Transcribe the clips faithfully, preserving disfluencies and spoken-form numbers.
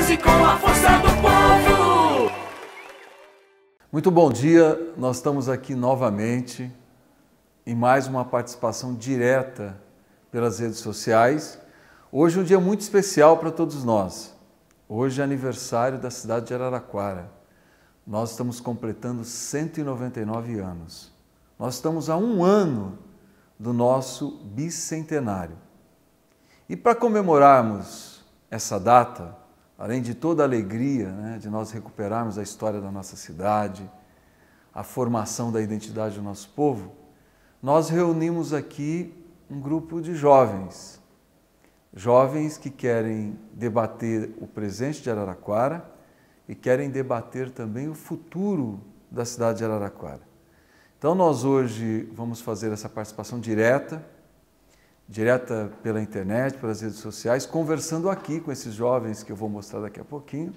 e com a força do povo. Muito bom dia, nós estamos aqui novamente em mais uma participação direta pelas redes sociais. Hoje é um dia muito especial para todos nós. Hoje é aniversário da cidade de Araraquara. Nós estamos completando cento e noventa e nove anos. Nós estamos a um ano do nosso bicentenário. E para comemorarmos essa data, além de toda a alegria, né, de nós recuperarmos a história da nossa cidade, a formação da identidade do nosso povo, nós reunimos aqui um grupo de jovens, jovens que querem debater o presente de Araraquara e querem debater também o futuro da cidade de Araraquara. Então nós hoje vamos fazer essa participação direta, direta pela internet, pelas redes sociais, conversando aqui com esses jovens que eu vou mostrar daqui a pouquinho.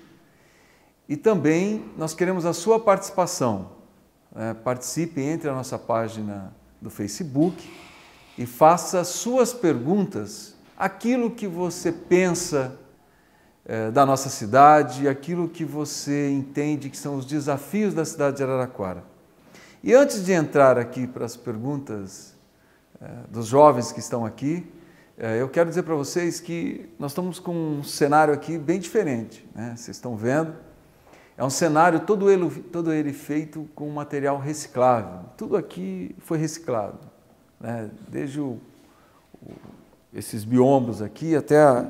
E também nós queremos a sua participação. É, participe, entre a nossa página do Facebook e faça suas perguntas, aquilo que você pensa é, da nossa cidade, aquilo que você entende que são os desafios da cidade de Araraquara. E antes de entrar aqui para as perguntas é, dos jovens que estão aqui, é, eu quero dizer para vocês que nós estamos com um cenário aqui bem diferente, né? Vocês estão vendo. É um cenário todo ele, todo ele feito com material reciclável. Tudo aqui foi reciclado, né? Desde o, o, esses biombos aqui até a,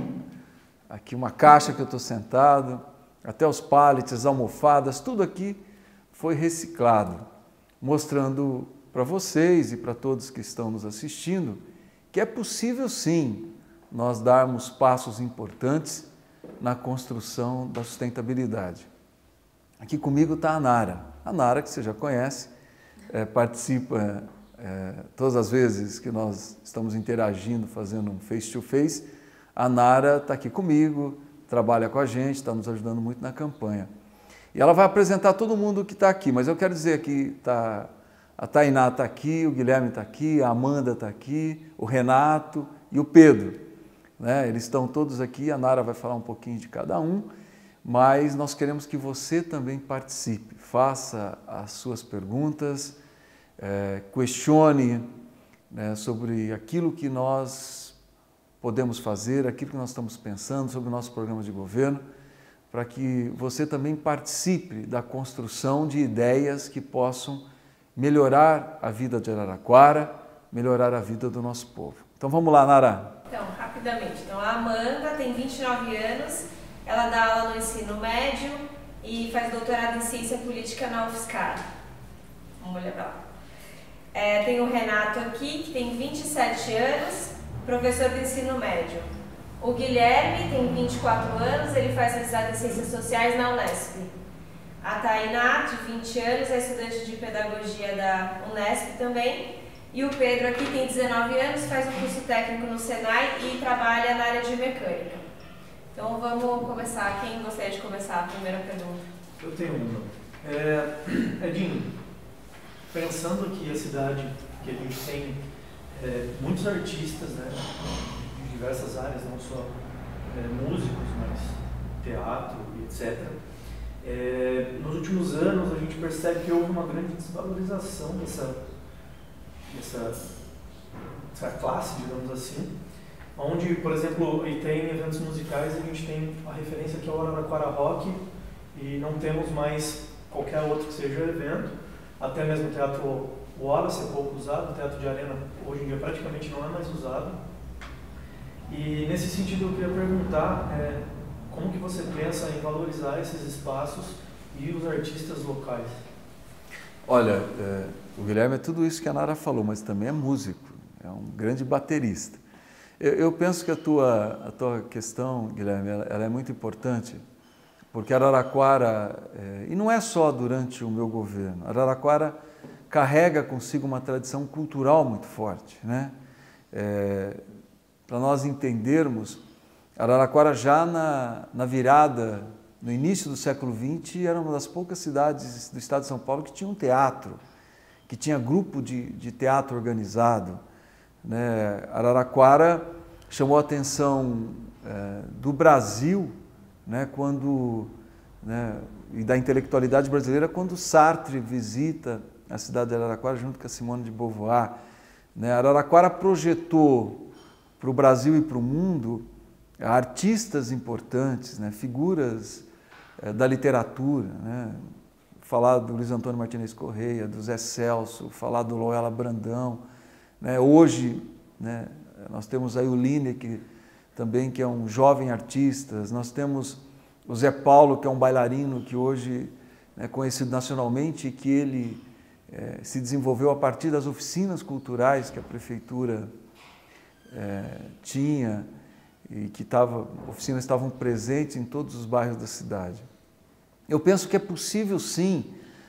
aqui uma caixa que eu estou sentado, até os pallets, as almofadas, tudo aqui foi reciclado, mostrando para vocês e para todos que estão nos assistindo que é possível sim nós darmos passos importantes na construção da sustentabilidade. Aqui comigo está a Nara. A Nara, que você já conhece, é, participa é, todas as vezes que nós estamos interagindo, fazendo um face-to-face. A Nara está aqui comigo, trabalha com a gente, está nos ajudando muito na campanha. E ela vai apresentar todo mundo que está aqui, mas eu quero dizer que tá, a Tainá está aqui, o Guilherme está aqui, a Amanda está aqui, o Renato e o Pedro. Né? Eles estão todos aqui, a Nara vai falar um pouquinho de cada um, mas nós queremos que você também participe, faça as suas perguntas, é, questione né, sobre aquilo que nós podemos fazer, aquilo que nós estamos pensando sobre o nosso programa de governo, para que você também participe da construção de ideias que possam melhorar a vida de Araraquara, melhorar a vida do nosso povo. Então vamos lá, Nara. Então, rapidamente. Então, a Amanda tem vinte e nove anos, ela dá aula no ensino médio e faz doutorado em ciência política na UFSCar. Vamos olhar para lá. É, tem o Renato aqui, que tem vinte e sete anos, professor de ensino médio. O Guilherme tem vinte e quatro anos, ele faz mestrado em ciências sociais na Unesp. A Tainá, de vinte anos, é estudante de pedagogia da Unesp também. E o Pedro aqui tem dezenove anos, faz um curso técnico no Senai e trabalha na área de mecânica. Então vamos começar. Quem gostaria de começar a primeira pergunta? Eu tenho uma. É, Edinho, pensando que a cidade, que a gente tem é, muitos artistas, né, de diversas áreas, não só é, músicos, mas teatro e etcétera. É, nos últimos anos a gente percebe que houve uma grande desvalorização dessa Essa, essa classe, digamos assim, onde, por exemplo, tem eventos musicais, a gente tem a referência que é o Araraquara Rock e não temos mais qualquer outro que seja evento, até mesmo o Teatro Wallace é pouco usado, o Teatro de Arena hoje em dia praticamente não é mais usado. E nesse sentido eu queria perguntar é, como que você pensa em valorizar esses espaços e os artistas locais? Olha, é, o Guilherme é tudo isso que a Nara falou, mas também é músico, é um grande baterista. Eu, eu penso que a tua, a tua questão, Guilherme, ela, ela é muito importante, porque Araraquara, é, e não é só durante o meu governo, Araraquara carrega consigo uma tradição cultural muito forte, né? É, para nós entendermos, Araraquara já na, na virada, no início do século vinte, era uma das poucas cidades do estado de São Paulo que tinha um teatro, que tinha grupo de, de teatro organizado. Né? Araraquara chamou a atenção é, do Brasil né, quando, né, e da intelectualidade brasileira, quando Sartre visita a cidade de Araraquara junto com a Simone de Beauvoir. Né? Araraquara projetou para o Brasil e para o mundo artistas importantes, né, figuras é, da literatura, né? Falar do Luiz Antônio Martinez Correia, do Zé Celso, falar do Loyola Brandão. Né? Hoje, né, nós temos aí o Lineker, também, que é um jovem artista. Nós temos o Zé Paulo, que é um bailarino que hoje é conhecido nacionalmente e que ele é, se desenvolveu a partir das oficinas culturais que a prefeitura é, tinha e que tava, oficinas estavam presentes em todos os bairros da cidade. Eu penso que é possível, sim,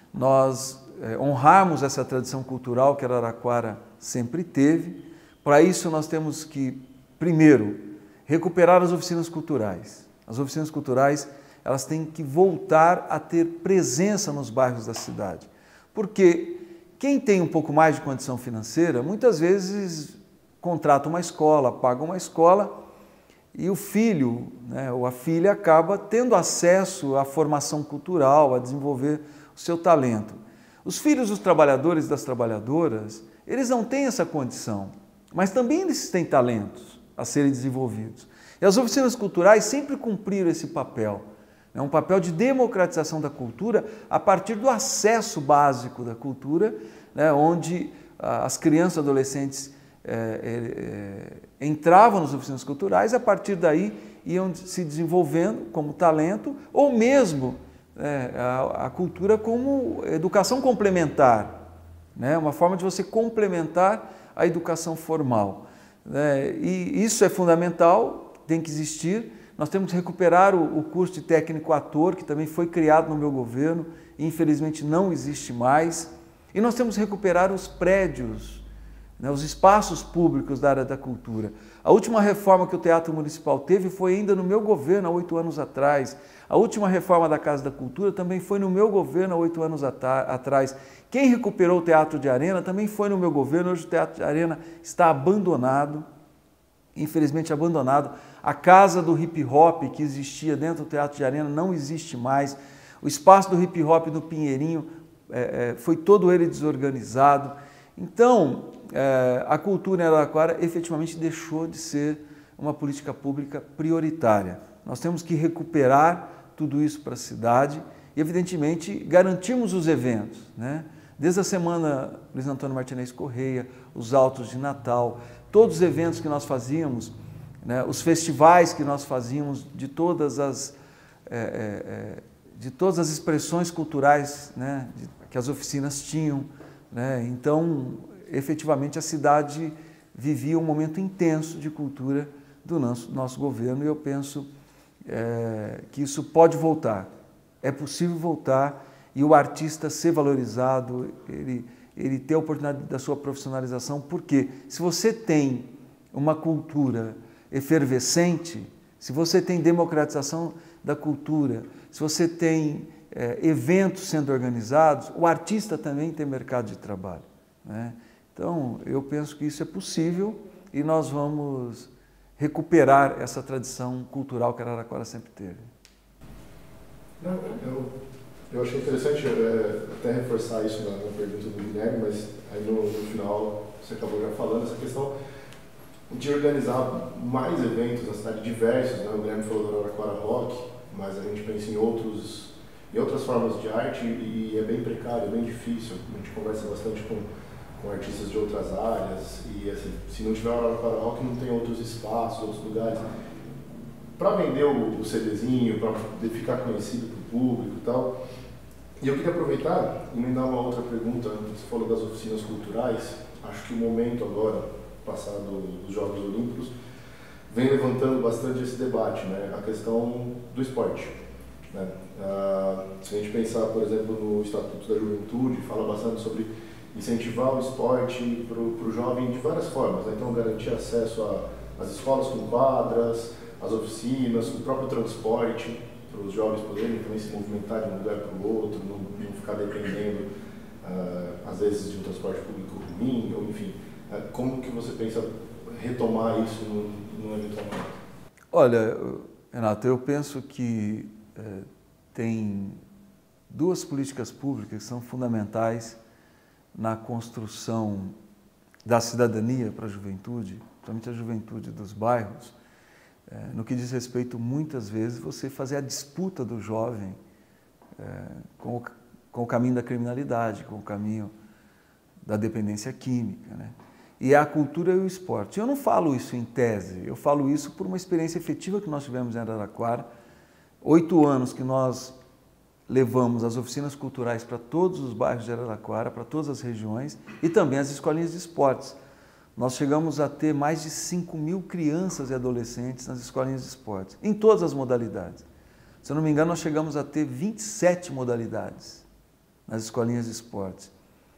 nós é, honrarmos essa tradição cultural que Araraquara sempre teve. Para isso, nós temos que, primeiro, recuperar as oficinas culturais. As oficinas culturais, elas têm que voltar a ter presença nos bairros da cidade. Porque quem tem um pouco mais de condição financeira, muitas vezes contrata uma escola, paga uma escola, e o filho, né, ou a filha acaba tendo acesso à formação cultural, a desenvolver o seu talento. Os filhos dos trabalhadores e das trabalhadoras, eles não têm essa condição, mas também eles têm talentos a serem desenvolvidos. E as oficinas culturais sempre cumpriram esse papel, né, um papel de democratização da cultura a partir do acesso básico da cultura, né, onde as crianças e adolescentes É, é, entravam nas oficinas culturais, a partir daí iam se desenvolvendo como talento, ou mesmo é, a, a cultura como educação complementar, né? Uma forma de você complementar a educação formal. Né? E isso é fundamental, tem que existir. Nós temos que recuperar o, o curso de técnico ator, que também foi criado no meu governo, e infelizmente não existe mais. E nós temos que recuperar os prédios, os espaços públicos da área da cultura. A última reforma que o Teatro Municipal teve foi ainda no meu governo, há oito anos atrás. A última reforma da Casa da Cultura também foi no meu governo, há oito anos atrás. Quem recuperou o Teatro de Arena também foi no meu governo. Hoje o Teatro de Arena está abandonado, infelizmente abandonado. A Casa do Hip Hop que existia dentro do Teatro de Arena não existe mais. O espaço do Hip Hop no Pinheirinho é, é, foi todo ele desorganizado. Então, é, a cultura em Araraquara efetivamente deixou de ser uma política pública prioritária. Nós temos que recuperar tudo isso para a cidade e, evidentemente, garantirmos os eventos, né? Desde a semana Luiz Antônio Martinez Correia, os Autos de Natal, todos os eventos que nós fazíamos, né? Os festivais que nós fazíamos de todas as, é, é, de todas as expressões culturais, né? de, que as oficinas tinham. Né? Então, efetivamente, a cidade vivia um momento intenso de cultura do nosso, nosso governo e eu penso é, que isso pode voltar. É possível voltar e o artista ser valorizado, ele, ele ter a oportunidade da sua profissionalização, porque se você tem uma cultura efervescente, se você tem democratização da cultura, se você tem É, eventos sendo organizados, o artista também tem mercado de trabalho. Né? Então, eu penso que isso é possível e nós vamos recuperar essa tradição cultural que Araraquara sempre teve. Não, eu, eu achei interessante é, até reforçar isso na, na pergunta do Guilherme, mas aí no, no final você acabou já falando essa questão de organizar mais eventos na cidade, diversos. Né? O Guilherme falou do Araraquara Rock, mas a gente pensa em outros e outras formas de arte e é bem precário, é bem difícil. A gente conversa bastante com, com artistas de outras áreas e assim, se não tiver Araraquara Rock não tem outros espaços, outros lugares. Para vender o, o CDzinho, para ficar conhecido para o público e tal. E eu queria aproveitar e emendar uma outra pergunta. Você falou das oficinas culturais. Acho que o momento agora, passado dos Jogos Olímpicos, vem levantando bastante esse debate, né? A questão do esporte. Né? Ah, se a gente pensar, por exemplo, no Estatuto da Juventude, fala bastante sobre incentivar o esporte para o jovem de várias formas. Né? Então, garantir acesso às escolas com quadras, às oficinas, o próprio transporte, para os jovens poderem também se movimentar de um lugar para o outro, não, não ficar dependendo, ah, às vezes, de um transporte público ruim, ou enfim. Ah, como que você pensa retomar isso no, no eventual momento? Olha, Renato, eu penso que é, tem duas políticas públicas que são fundamentais na construção da cidadania para a juventude, principalmente a juventude dos bairros, é, no que diz respeito, muitas vezes, você fazer a disputa do jovem é, com, o, com o caminho da criminalidade, com o caminho da dependência química, né? E é a cultura e o esporte. Eu não falo isso em tese, eu falo isso por uma experiência efetiva que nós tivemos em Araraquara, oito anos que nós levamos as oficinas culturais para todos os bairros de Araraquara, para todas as regiões e também as escolinhas de esportes. Nós chegamos a ter mais de cinco mil crianças e adolescentes nas escolinhas de esportes, em todas as modalidades. Se eu não me engano, nós chegamos a ter vinte e sete modalidades nas escolinhas de esportes.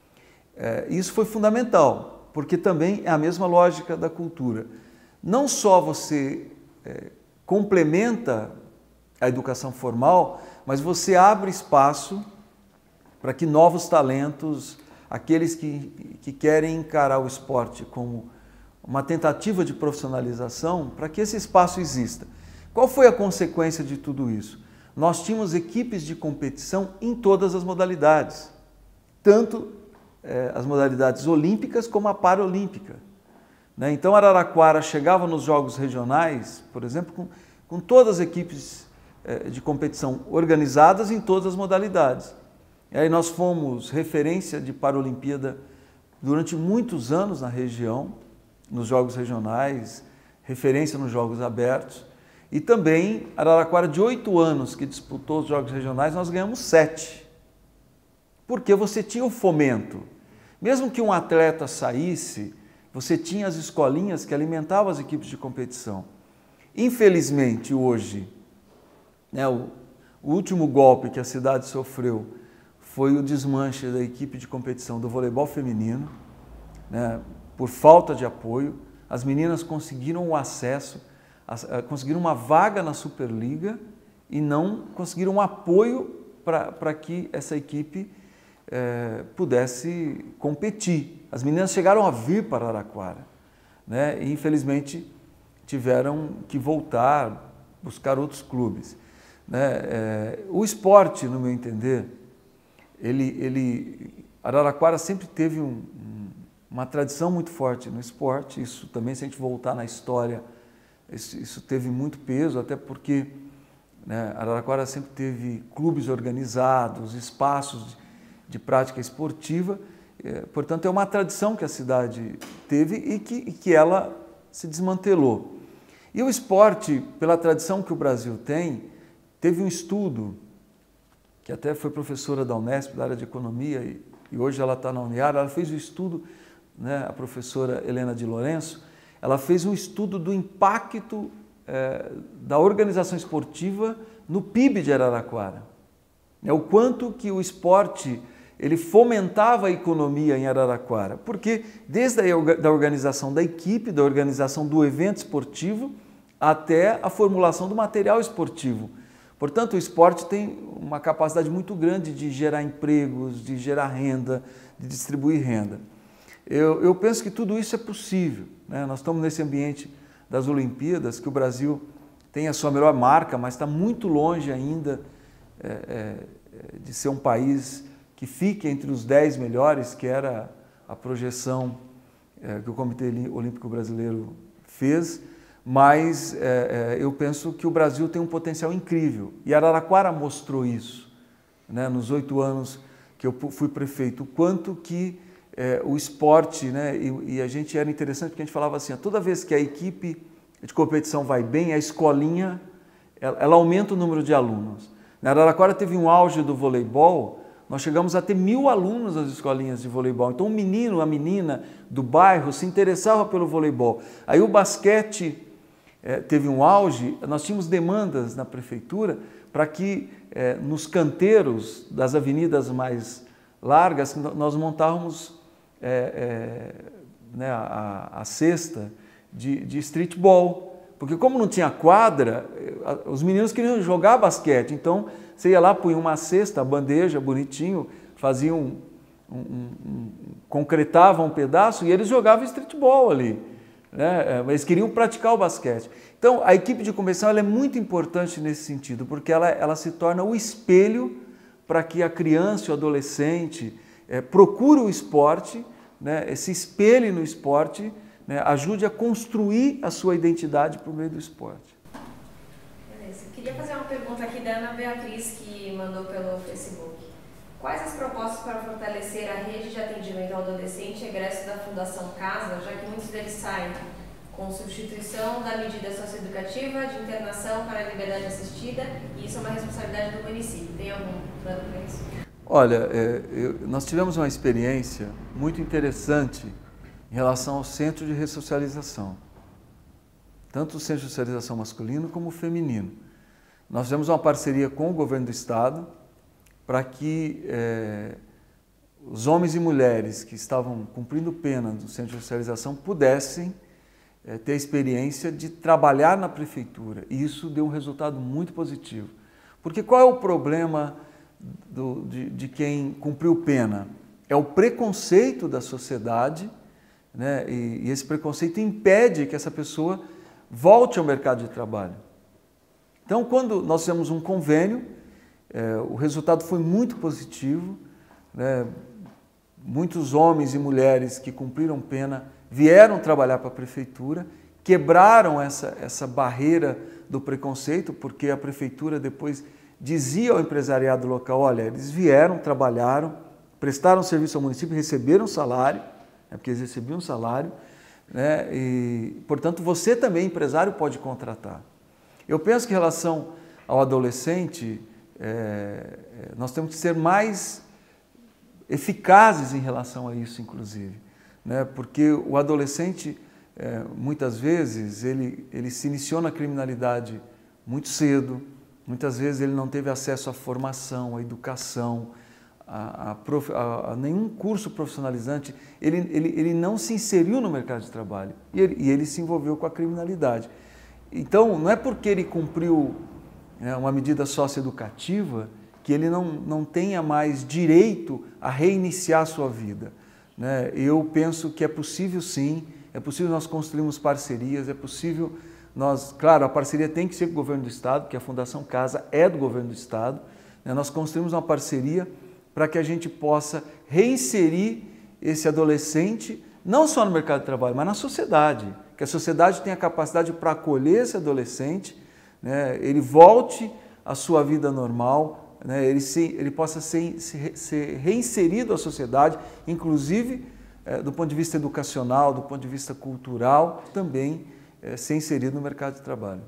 É, isso foi fundamental, porque também é a mesma lógica da cultura. Não só você é, complementa a educação formal, mas você abre espaço para que novos talentos, aqueles que, que querem encarar o esporte como uma tentativa de profissionalização, para que esse espaço exista. Qual foi a consequência de tudo isso? Nós tínhamos equipes de competição em todas as modalidades, tanto eh, as modalidades olímpicas como a paralímpica, né? Então Araraquara chegava nos jogos regionais, por exemplo, com, com todas as equipes eh, de competição organizadas em todas as modalidades. E aí nós fomos referência de Paralimpíada durante muitos anos na região, nos jogos regionais, referência nos jogos abertos. E também, Araraquara, de oito anos que disputou os jogos regionais, nós ganhamos sete. Porque você tinha o fomento. Mesmo que um atleta saísse, você tinha as escolinhas que alimentavam as equipes de competição. Infelizmente, hoje, né, o, o último golpe que a cidade sofreu foi o desmanche da equipe de competição do voleibol feminino, né, por falta de apoio. As meninas conseguiram o acesso, conseguiram uma vaga na Superliga e não conseguiram um apoio para que essa equipe eh, pudesse competir. As meninas chegaram a vir para Araraquara, né, e infelizmente tiveram que voltar, buscar outros clubes, né. Eh, o esporte, no meu entender, ele, ele, Araraquara sempre teve um, um, uma tradição muito forte no esporte. Isso também, se a gente voltar na história, Isso, isso teve muito peso, até porque, né, Araraquara sempre teve clubes organizados, espaços de, de prática esportiva, é, portanto é uma tradição que a cidade teve e que, e que ela se desmantelou. E o esporte, pela tradição que o Brasil tem, teve um estudo, que até foi professora da Unesp, da área de economia, e, e hoje ela está na Uniara, ela fez o estudo, né, a professora Helena de Lourenço, ela fez um estudo do impacto eh, da organização esportiva no P I B de Araraquara. É o quanto que o esporte ele fomentava a economia em Araraquara. Porque desde a da organização da equipe, da organização do evento esportivo, até a formulação do material esportivo. Portanto, o esporte tem uma capacidade muito grande de gerar empregos, de gerar renda, de distribuir renda. Eu, eu penso que tudo isso é possível, né? Nós estamos nesse ambiente das Olimpíadas, que o Brasil tem a sua melhor marca, mas está muito longe ainda é, é, de ser um país que fique entre os dez melhores, que era a projeção é, que o Comitê Olímpico Brasileiro fez, mas é, é, eu penso que o Brasil tem um potencial incrível. E Araraquara mostrou isso, né? Nos oito anos que eu fui prefeito, o quanto que É, o esporte, né, e, e a gente era interessante porque a gente falava assim, toda vez que a equipe de competição vai bem, a escolinha, ela, ela aumenta o número de alunos. Na Araraquara teve um auge do voleibol, nós chegamos a ter mil alunos nas escolinhas de voleibol. Então o menino, a menina do bairro se interessava pelo voleibol. Aí o basquete é, teve um auge, nós tínhamos demandas na prefeitura para que é, nos canteiros das avenidas mais largas nós montávamos É, é, né, a, a cesta de, de streetball, porque como não tinha quadra, os meninos queriam jogar basquete, então você ia lá, punha uma cesta, a bandeja, bonitinho, faziam um, um, um, concretavam um pedaço e eles jogavam streetball ali, né? Eles queriam praticar o basquete. Então, a equipe de convenção ela é muito importante nesse sentido, porque ela, ela se torna o espelho para que a criança e o adolescente é, procure o esporte, né? Se espelhe no esporte, né? Ajude a construir a sua identidade por meio do esporte. Beleza. Eu queria fazer uma pergunta aqui da Ana Beatriz, que mandou pelo Facebook. Quais as propostas para fortalecer a rede de atendimento ao adolescente egresso da Fundação Casa, já que muitos deles saem com substituição da medida socioeducativa de internação para a liberdade assistida, e isso é uma responsabilidade do município. Tem algum plano para isso? Olha, é, eu, nós tivemos uma experiência muito interessante em relação ao centro de ressocialização, tanto o centro de socialização masculino como o feminino. Nós fizemos uma parceria com o governo do estado para que é, os homens e mulheres que estavam cumprindo pena do centro de socialização pudessem é, ter a experiência de trabalhar na prefeitura. E isso deu um resultado muito positivo. Porque qual é o problema do, de, de quem cumpriu pena? É o preconceito da sociedade, né? E, e esse preconceito impede que essa pessoa volte ao mercado de trabalho. Então, quando nós fizemos um convênio, é, o resultado foi muito positivo, né? Muitos homens e mulheres que cumpriram pena vieram trabalhar para a prefeitura, quebraram essa, essa barreira do preconceito, porque a prefeitura depois dizia ao empresariado local, olha, eles vieram, trabalharam, prestaram serviço ao município, receberam salário, né, porque eles recebiam um salário, né, e, portanto, você também, empresário, pode contratar. Eu penso que em relação ao adolescente, é, nós temos que ser mais eficazes em relação a isso, inclusive, né, porque o adolescente, é, muitas vezes, ele, ele se iniciou na criminalidade muito cedo, muitas vezes ele não teve acesso à formação, à educação, a, a, prof, a, a nenhum curso profissionalizante, ele, ele, ele não se inseriu no mercado de trabalho e ele, e ele se envolveu com a criminalidade. Então, não é porque ele cumpriu, né, uma medida socioeducativa que ele não, não tenha mais direito a reiniciar a sua vida, né? Eu penso que é possível sim, é possível nós construirmos parcerias, é possível nós, claro, a parceria tem que ser com o governo do estado, porque a Fundação Casa é do governo do estado, né? Nós construímos uma parceria para que a gente possa reinserir esse adolescente, não só no mercado de trabalho, mas na sociedade, que a sociedade tenha capacidade para acolher esse adolescente, né? Ele volte à sua vida normal, né, ele, se, ele possa ser, se, ser reinserido à sociedade, inclusive é, do ponto de vista educacional, do ponto de vista cultural, também é, ser inserido no mercado de trabalho.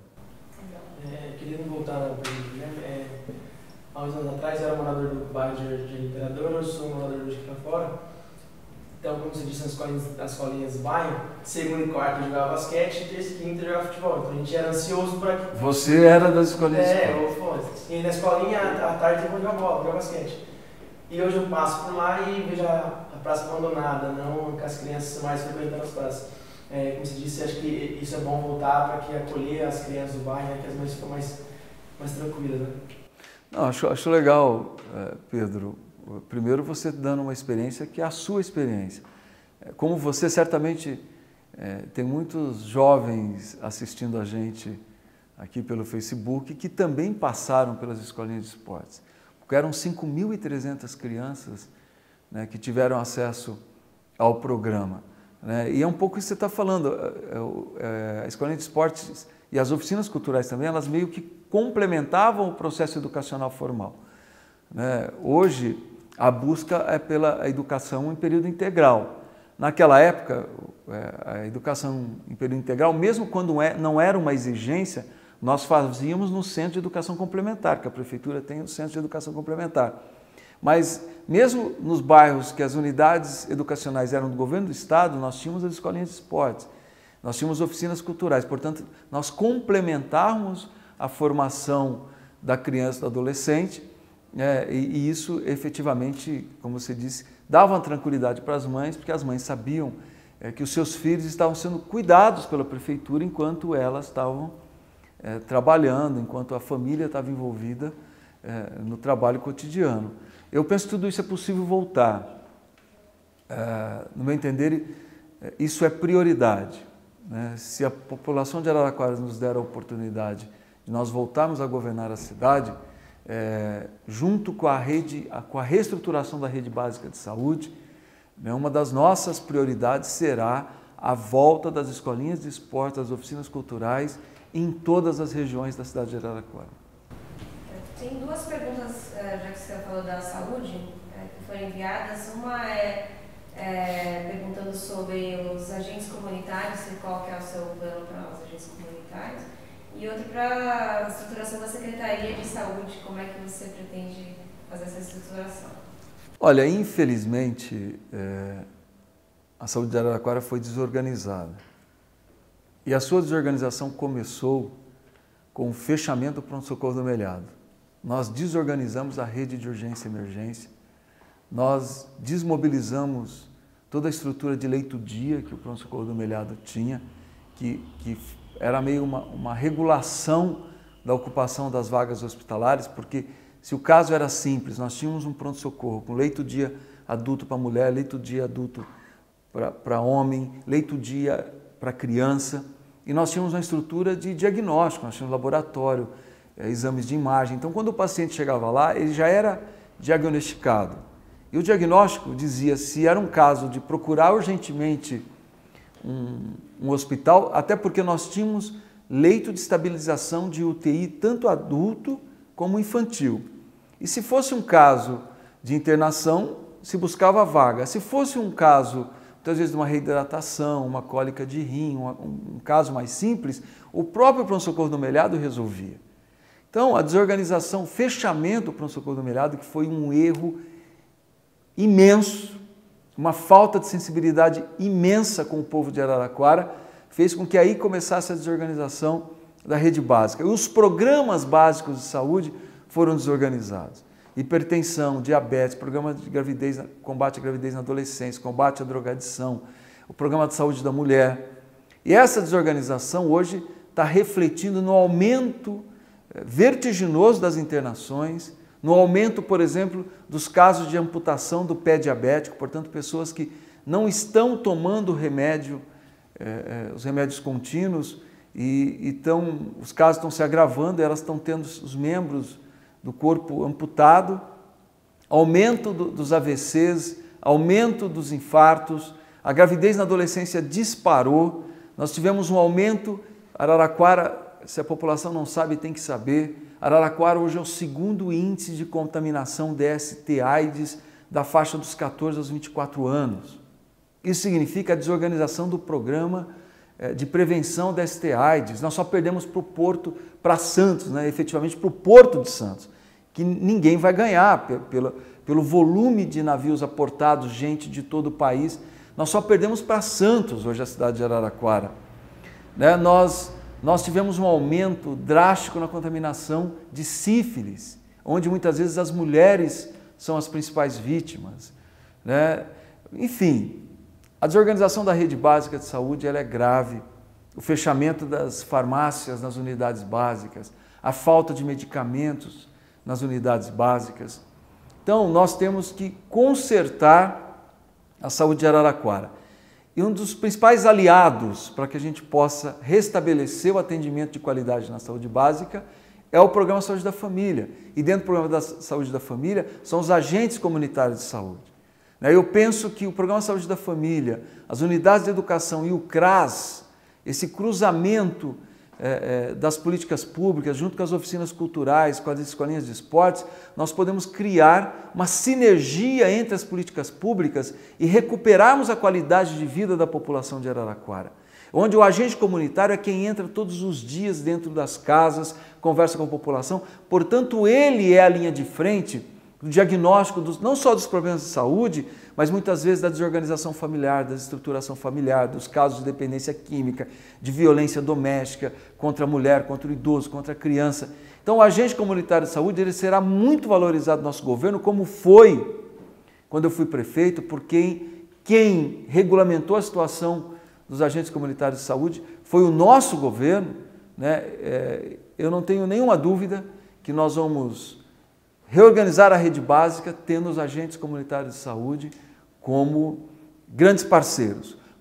É, querendo voltar ao período, né? É, há uns anos atrás eu era morador do bairro de, de Imperador, hoje sou morador de aqui para fora. Então, como você disse, nas escolinhas, nas escolinhas do bairro, segunda e quarta eu jogava basquete, terça e quinta eu jogava futebol. Então a gente era ansioso para que... Você era das escolinhas? É, eu fui. E na escolinha, à tarde eu vou jogar bola, jogar basquete. E hoje eu passo por lá e vejo a, a praça abandonada, não com as crianças mais frequentando as praças. É, como você disse, acho que isso é bom voltar para que acolher as crianças do bairro, né, que as mães ficam mais, mais tranquilas, né? Não, acho, acho legal, Pedro. Primeiro, você dando uma experiência que é a sua experiência. Como você, certamente, é, tem muitos jovens assistindo a gente aqui pelo Facebook que também passaram pelas escolinhas de esportes. Porque eram cinco mil e trezentas crianças, né, que tiveram acesso ao programa, né? E é um pouco isso que você está falando. É, a escolinha de esportes e as oficinas culturais também, elas meio que complementavam o processo educacional formal, né? Hoje, a busca é pela educação em período integral. Naquela época, a educação em período integral, mesmo quando não era uma exigência, nós fazíamos no Centro de Educação Complementar, que a Prefeitura tem o Centro de Educação Complementar. Mas, mesmo nos bairros que as unidades educacionais eram do governo do estado, nós tínhamos as escolinhas de esportes, nós tínhamos oficinas culturais. Portanto, nós complementávamos a formação da criança e do adolescente, é, e, e isso efetivamente, como você disse, dava uma tranquilidade para as mães, porque as mães sabiam é, que os seus filhos estavam sendo cuidados pela prefeitura enquanto elas estavam é, trabalhando, enquanto a família estava envolvida é, no trabalho cotidiano. Eu penso que tudo isso é possível voltar. É, no meu entender, isso é prioridade. né, se a população de Araraquara nos der a oportunidade de nós voltarmos a governar a cidade, é, junto com a, rede, com a reestruturação da rede básica de saúde, né, uma das nossas prioridades será a volta das escolinhas de esporte, das oficinas culturais em todas as regiões da cidade de Araraquara. Tem duas perguntas, já que você falou da saúde, que foram enviadas. Uma é, é perguntando sobre os agentes comunitários, qual que é o seu plano para os agentes comunitários, e outra para a estruturação da Secretaria de Saúde, como é que você pretende fazer essa estruturação? Olha, infelizmente, é, a saúde de Araraquara foi desorganizada. E a sua desorganização começou com o fechamento do pronto-socorro do Melhado. Nós desorganizamos a rede de urgência e emergência, nós desmobilizamos toda a estrutura de leito-dia que o pronto-socorro do Melhado tinha, que, que era meio uma, uma regulação da ocupação das vagas hospitalares, porque se o caso era simples, nós tínhamos um pronto-socorro com leito-dia adulto para mulher, leito-dia adulto para homem, leito-dia para criança, e nós tínhamos uma estrutura de diagnóstico, nós tínhamos laboratório, é, exames de imagem. Então, quando o paciente chegava lá, ele já era diagnosticado. E o diagnóstico dizia se era um caso de procurar urgentemente um, um hospital, até porque nós tínhamos leito de estabilização de U T I, tanto adulto como infantil. E se fosse um caso de internação, se buscava vaga. Se fosse um caso, muitas vezes, de uma reidratação, uma cólica de rim, um, um caso mais simples, o próprio pronto-socorro do Melhado resolvia. Então, a desorganização, o fechamento do pronto-socorro do Melhado, que foi um erro imenso, uma falta de sensibilidade imensa com o povo de Araraquara, fez com que aí começasse a desorganização da rede básica. E os programas básicos de saúde foram desorganizados. Hipertensão, diabetes, programa de gravidez, combate à gravidez na adolescência, combate à drogadição, o programa de saúde da mulher. E essa desorganização hoje está refletindo no aumento vertiginoso das internações, no aumento, por exemplo, dos casos de amputação do pé diabético, portanto, pessoas que não estão tomando remédio, eh, os remédios contínuos, e, e tão, os casos estão se agravando, elas estão tendo os membros do corpo amputado, aumento do, dos A V Cs, aumento dos infartos, a gravidez na adolescência disparou, nós tivemos um aumento, Araraquara, se a população não sabe, tem que saber, Araraquara hoje é o segundo índice de contaminação D S T AIDS da faixa dos quatorze aos vinte e quatro anos. Isso significa a desorganização do programa de prevenção da D S T AIDS. Nós só perdemos para o Porto, para Santos, né? Efetivamente para o Porto de Santos, que ninguém vai ganhar pelo, pelo volume de navios aportados, gente de todo o país. Nós só perdemos para Santos, hoje a cidade de Araraquara. Né? Nós, nós tivemos um aumento drástico na contaminação de sífilis, onde muitas vezes as mulheres são as principais vítimas. Né? Enfim, a desorganização da rede básica de saúde ela é grave. O fechamento das farmácias nas unidades básicas, a falta de medicamentos nas unidades básicas. Então, nós temos que consertar a saúde de Araraquara. E um dos principais aliados para que a gente possa restabelecer o atendimento de qualidade na saúde básica é o Programa Saúde da Família. E dentro do Programa da Saúde da Família são os agentes comunitários de saúde. Eu penso que o Programa Saúde da Família, as unidades de educação e o CRAS, esse cruzamento é, é, das políticas públicas, junto com as oficinas culturais, com as escolinhas de esportes, nós podemos criar uma sinergia entre as políticas públicas e recuperarmos a qualidade de vida da população de Araraquara. Onde o agente comunitário é quem entra todos os dias dentro das casas, conversa com a população, portanto ele é a linha de frente do diagnóstico dos, não só dos problemas de saúde, mas muitas vezes da desorganização familiar, da destruturação familiar, dos casos de dependência química, de violência doméstica contra a mulher, contra o idoso, contra a criança. Então o agente comunitário de saúde ele será muito valorizado no nosso governo, como foi quando eu fui prefeito, porque quem regulamentou a situação dos agentes comunitários de saúde foi o nosso governo. Né? É, eu não tenho nenhuma dúvida que nós vamos reorganizar a rede básica, tendo os agentes comunitários de saúde como grandes parceiros.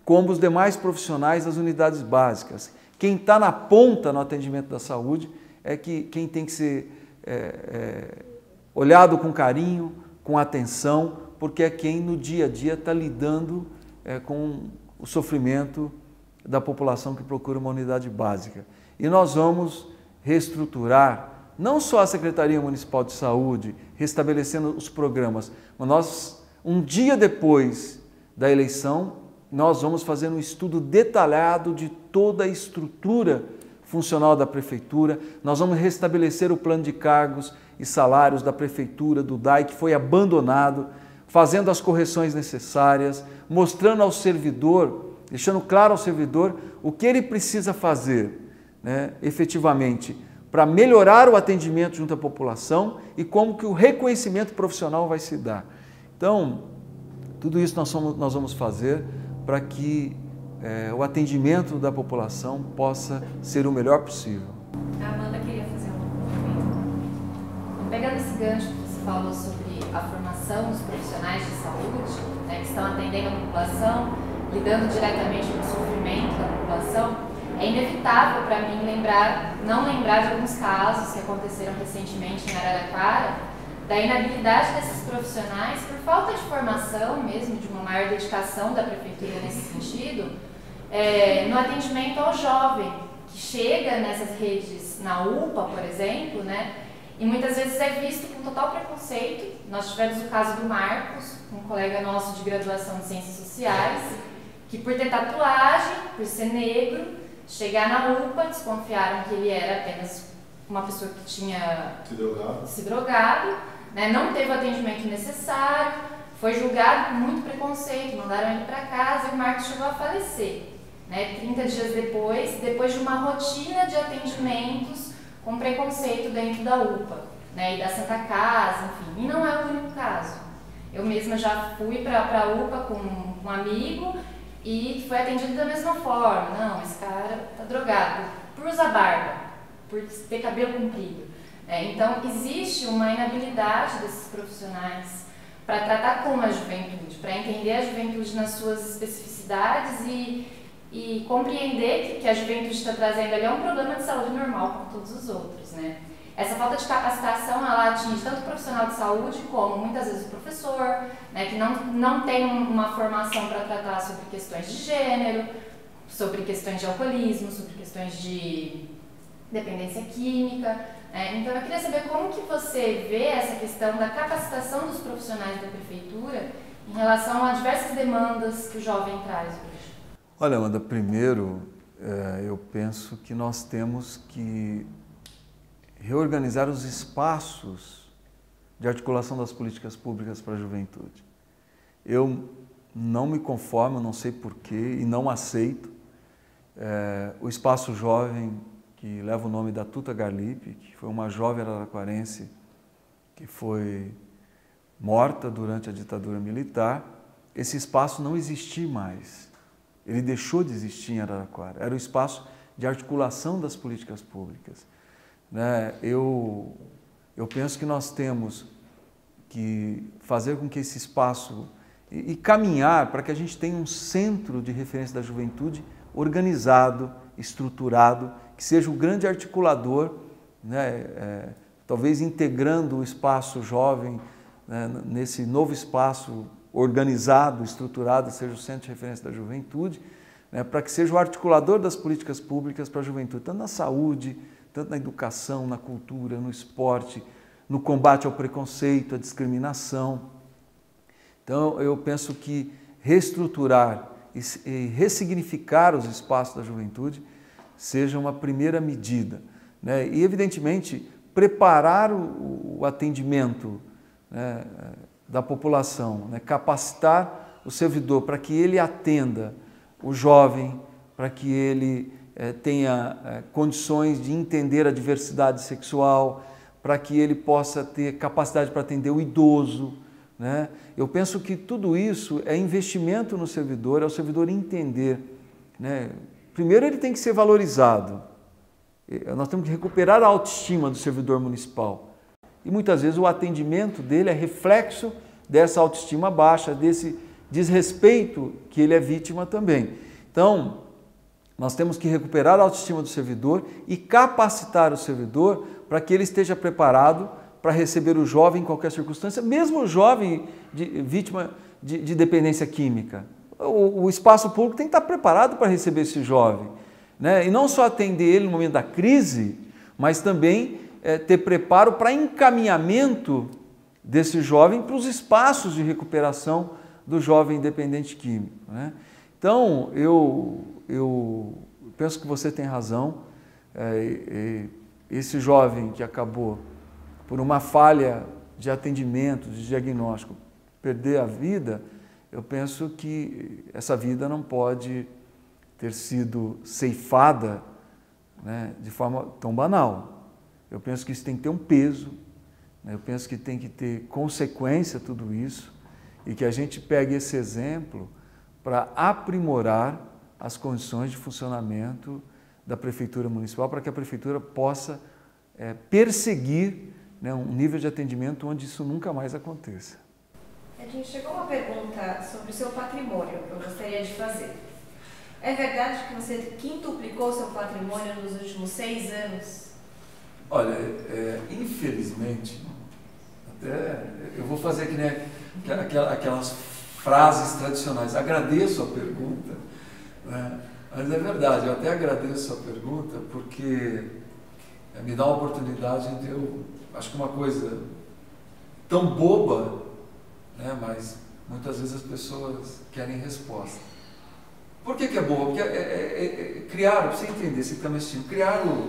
como os demais profissionais das unidades básicas. Quem está na ponta no atendimento da saúde é que, quem tem que ser é, é, olhado com carinho, com atenção, porque é quem no dia a dia está lidando é, com o sofrimento da população que procura uma unidade básica. E nós vamos reestruturar não só a Secretaria Municipal de Saúde, restabelecendo os programas, mas nós, um dia depois da eleição, nós vamos fazer um estudo detalhado de toda a estrutura funcional da Prefeitura, nós vamos restabelecer o plano de cargos e salários da Prefeitura, do D A I, que foi abandonado, fazendo as correções necessárias, mostrando ao servidor, deixando claro ao servidor o que ele precisa fazer, né, efetivamente, para melhorar o atendimento junto à população e como que o reconhecimento profissional vai se dar. Então, tudo isso nós, somos, nós vamos fazer para que é, o atendimento da população possa ser o melhor possível. A Amanda queria fazer um comentário. Pegando esse gancho que você falou sobre a formação dos profissionais de saúde, né, que estão atendendo a população, lidando diretamente com o sofrimento da população, é inevitável para mim lembrar, não lembrar de alguns casos que aconteceram recentemente em Araraquara, da inabilidade desses profissionais, por falta de formação mesmo, de uma maior dedicação da Prefeitura nesse sentido, é, no atendimento ao jovem, que chega nessas redes, na U P A, por exemplo, né, e muitas vezes é visto com total preconceito. Nós tivemos o caso do Marcos, um colega nosso de graduação de Ciências Sociais, que por ter tatuagem, por ser negro, chegar na U P A, desconfiaram que ele era apenas uma pessoa que tinha se drogado, se drogado, né, não teve o atendimento necessário, foi julgado com muito preconceito, mandaram ele para casa e o Marcos chegou a falecer. Né, trinta dias depois, depois de uma rotina de atendimentos com preconceito dentro da U P A, né, e da Santa Casa, enfim. E não é o único caso. Eu mesma já fui para a U P A com um amigo e foi atendido da mesma forma. Não, esse cara está drogado por usar barba, por ter cabelo comprido. É, então, existe uma inabilidade desses profissionais para tratar com a juventude, para entender a juventude nas suas especificidades e, e compreender que, que a juventude está trazendo ali é um problema de saúde normal, como todos os outros, né? Essa falta de capacitação, ela atinge tanto o profissional de saúde como muitas vezes o professor, né, que não, não tem uma formação para tratar sobre questões de gênero, sobre questões de alcoolismo, sobre questões de dependência química. É, então eu queria saber como que você vê essa questão da capacitação dos profissionais da Prefeitura em relação a diversas demandas que o jovem traz hoje. Olha, Amanda, primeiro é, eu penso que nós temos que reorganizar os espaços de articulação das políticas públicas para a juventude. Eu não me conformo, não sei porquê, e não aceito é, o espaço jovem que leva o nome da Tuta Garlipe, que foi uma jovem araraquarense que foi morta durante a ditadura militar. Esse espaço não existe mais. Ele deixou de existir em Araraquara. Era o espaço de articulação das políticas públicas. Né? Eu, eu penso que nós temos que fazer com que esse espaço e, e caminhar para que a gente tenha um centro de referência da juventude organizado, estruturado, que seja o grande articulador, né? É, talvez integrando o espaço jovem, né? Nesse novo espaço organizado, estruturado, seja o centro de referência da juventude, né? Para que seja o articulador das políticas públicas para a juventude, tanto na saúde, tanto na educação, na cultura, no esporte, no combate ao preconceito, à discriminação. Então, eu penso que reestruturar e ressignificar os espaços da juventude seja uma primeira medida, né? E, evidentemente, preparar o, o atendimento, né, da população, né? Capacitar o servidor para que ele atenda o jovem, para que ele eh, tenha eh, condições de entender a diversidade sexual, para que ele possa ter capacidade para atender o idoso, né? Eu penso que tudo isso é investimento no servidor, é o servidor entender, né? Primeiro ele tem que ser valorizado, nós temos que recuperar a autoestima do servidor municipal e muitas vezes o atendimento dele é reflexo dessa autoestima baixa, desse desrespeito que ele é vítima também. Então, nós temos que recuperar a autoestima do servidor e capacitar o servidor para que ele esteja preparado para receber o jovem em qualquer circunstância, mesmo o jovem de, vítima de, de dependência química. O, o espaço público tem que estar preparado para receber esse jovem, né? E não só atender ele no momento da crise, mas também é, ter preparo para encaminhamento desse jovem para os espaços de recuperação do jovem dependente químico, né? Então, eu, eu penso que você tem razão. É, esse jovem que acabou, por uma falha de atendimento, de diagnóstico, perder a vida, eu penso que essa vida não pode ter sido ceifada, né, de forma tão banal. Eu penso que isso tem que ter um peso, né, eu penso que tem que ter consequência tudo isso, e que a gente pegue esse exemplo para aprimorar as condições de funcionamento da Prefeitura Municipal, para que a Prefeitura possa é, perseguir, né, um nível de atendimento onde isso nunca mais aconteça. Edinho, chegou uma pergunta sobre o seu patrimônio que eu gostaria de fazer. É verdade que você quintuplicou o seu patrimônio nos últimos seis anos? Olha, é, infelizmente, até eu vou fazer aqui, né, aquelas frases tradicionais. Agradeço a pergunta, né, mas é verdade, eu até agradeço a pergunta porque me dá uma oportunidade de eu, acho que uma coisa tão boba, né, mas muitas vezes as pessoas querem resposta. Por que que é boa? Porque é, é, é, criaram, para você entender, você que está me assistindo, criaram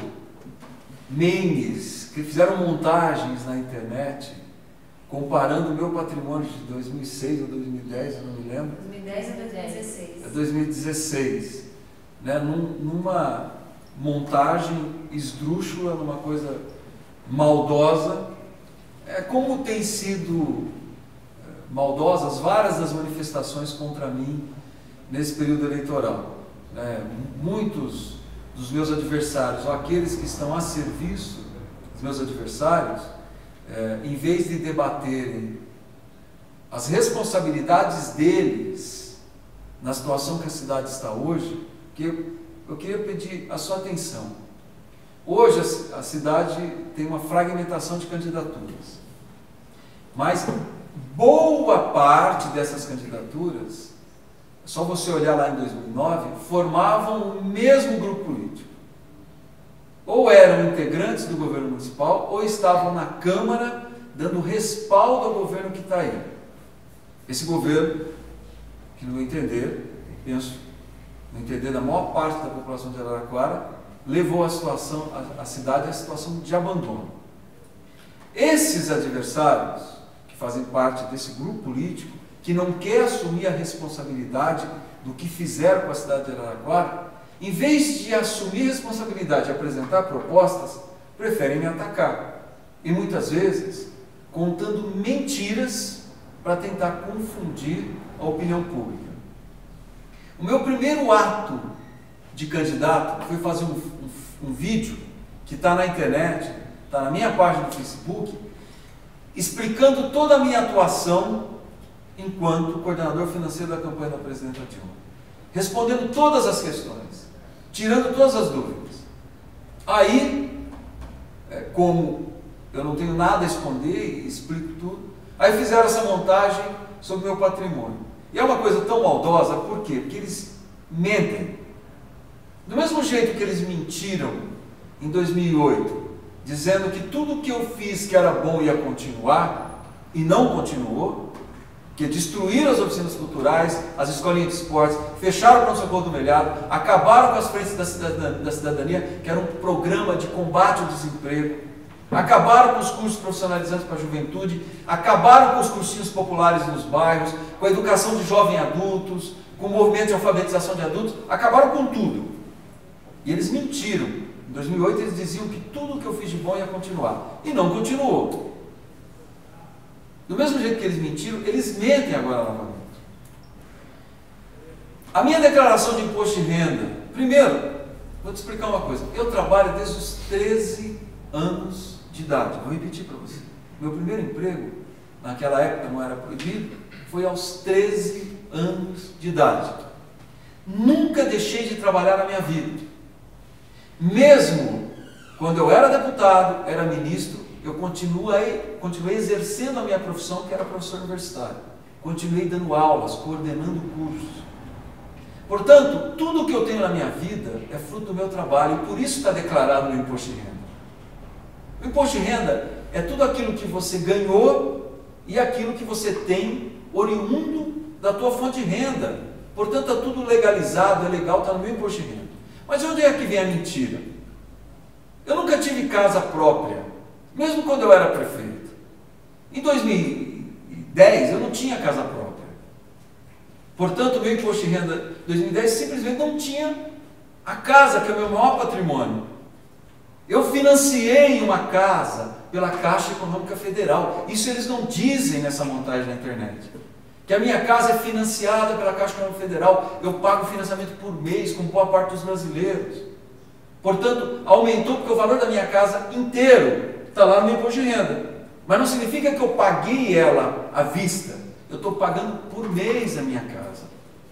memes, que fizeram montagens na internet comparando o meu patrimônio de dois mil e seis ou dois mil e dez, eu não me lembro. dois mil e dez a dois mil e dezesseis. É dois mil e dezesseis, né, num, numa montagem esdrúxula, numa coisa maldosa, é, como tem sido maldosas várias das manifestações contra mim nesse período eleitoral, né? Muitos dos meus adversários, ou aqueles que estão a serviço dos meus adversários, é, em vez de debaterem as responsabilidades deles na situação que a cidade está hoje, que eu, eu queria pedir a sua atenção. Hoje a, a cidade tem uma fragmentação de candidaturas, mas boa parte dessas candidaturas, só você olhar lá em dois mil e nove, formavam o mesmo grupo político. Ou eram integrantes do governo municipal, ou estavam na Câmara dando respaldo ao governo que está aí. Esse governo, que no meu entender, penso, no entender da maior parte da população de Araraquara, levou a situação, a, a cidade à situação de abandono. Esses adversários, que fazem parte desse grupo político, que não quer assumir a responsabilidade do que fizeram com a cidade de Araraquara, em vez de assumir responsabilidade e apresentar propostas, preferem me atacar. E muitas vezes contando mentiras para tentar confundir a opinião pública. O meu primeiro ato de candidato foi fazer um, um, um vídeo que está na internet, está na minha página do Facebook, explicando toda a minha atuação enquanto coordenador financeiro da campanha da presidenta Dilma, respondendo todas as questões, tirando todas as dúvidas. Aí, como eu não tenho nada a esconder e explico tudo, aí fizeram essa montagem sobre o meu patrimônio. E é uma coisa tão maldosa, por quê? Porque eles mentem. Do mesmo jeito que eles mentiram em dois mil e oito, dizendo que tudo que eu fiz que era bom ia continuar, e não continuou, que destruíram as oficinas culturais, as escolinhas de esportes, fecharam o pronto-socorro do Melhado, acabaram com as frentes da cidadania, da cidadania, que era um programa de combate ao desemprego, acabaram com os cursos profissionalizantes para a juventude, acabaram com os cursinhos populares nos bairros, com a educação de jovens adultos, com o movimento de alfabetização de adultos, acabaram com tudo. E eles mentiram. Em dois mil e oito eles diziam que tudo o que eu fiz de bom ia continuar. E não continuou. Do mesmo jeito que eles mentiram, eles mentem agora novamente. A minha declaração de imposto de renda, primeiro, vou te explicar uma coisa. Eu trabalho desde os treze anos de idade. Vou repetir para você. Meu primeiro emprego, naquela época não era proibido, foi aos treze anos de idade. Nunca deixei de trabalhar na minha vida. Mesmo quando eu era deputado, era ministro, eu continuei, continuei exercendo a minha profissão, que era professor universitário. Continuei dando aulas, coordenando cursos. Portanto, tudo que eu tenho na minha vida é fruto do meu trabalho e por isso está declarado no imposto de renda. O imposto de renda é tudo aquilo que você ganhou e aquilo que você tem oriundo da tua fonte de renda. Portanto, está tudo legalizado, é legal, está no meu imposto de renda. Mas de onde é que vem a mentira? Eu nunca tive casa própria, mesmo quando eu era prefeito. Em dois mil e dez eu não tinha casa própria. Portanto, o meu imposto de renda de dois mil e dez simplesmente não tinha a casa, que é o meu maior patrimônio. Eu financiei uma casa pela Caixa Econômica Federal. Isso eles não dizem nessa montagem na internet. Que a minha casa é financiada pela Caixa Econômica Federal. Eu pago financiamento por mês, como boa parte dos brasileiros. Portanto, aumentou porque o valor da minha casa inteiro está lá no meu imposto de renda. Mas não significa que eu paguei ela à vista. Eu estou pagando por mês a minha casa.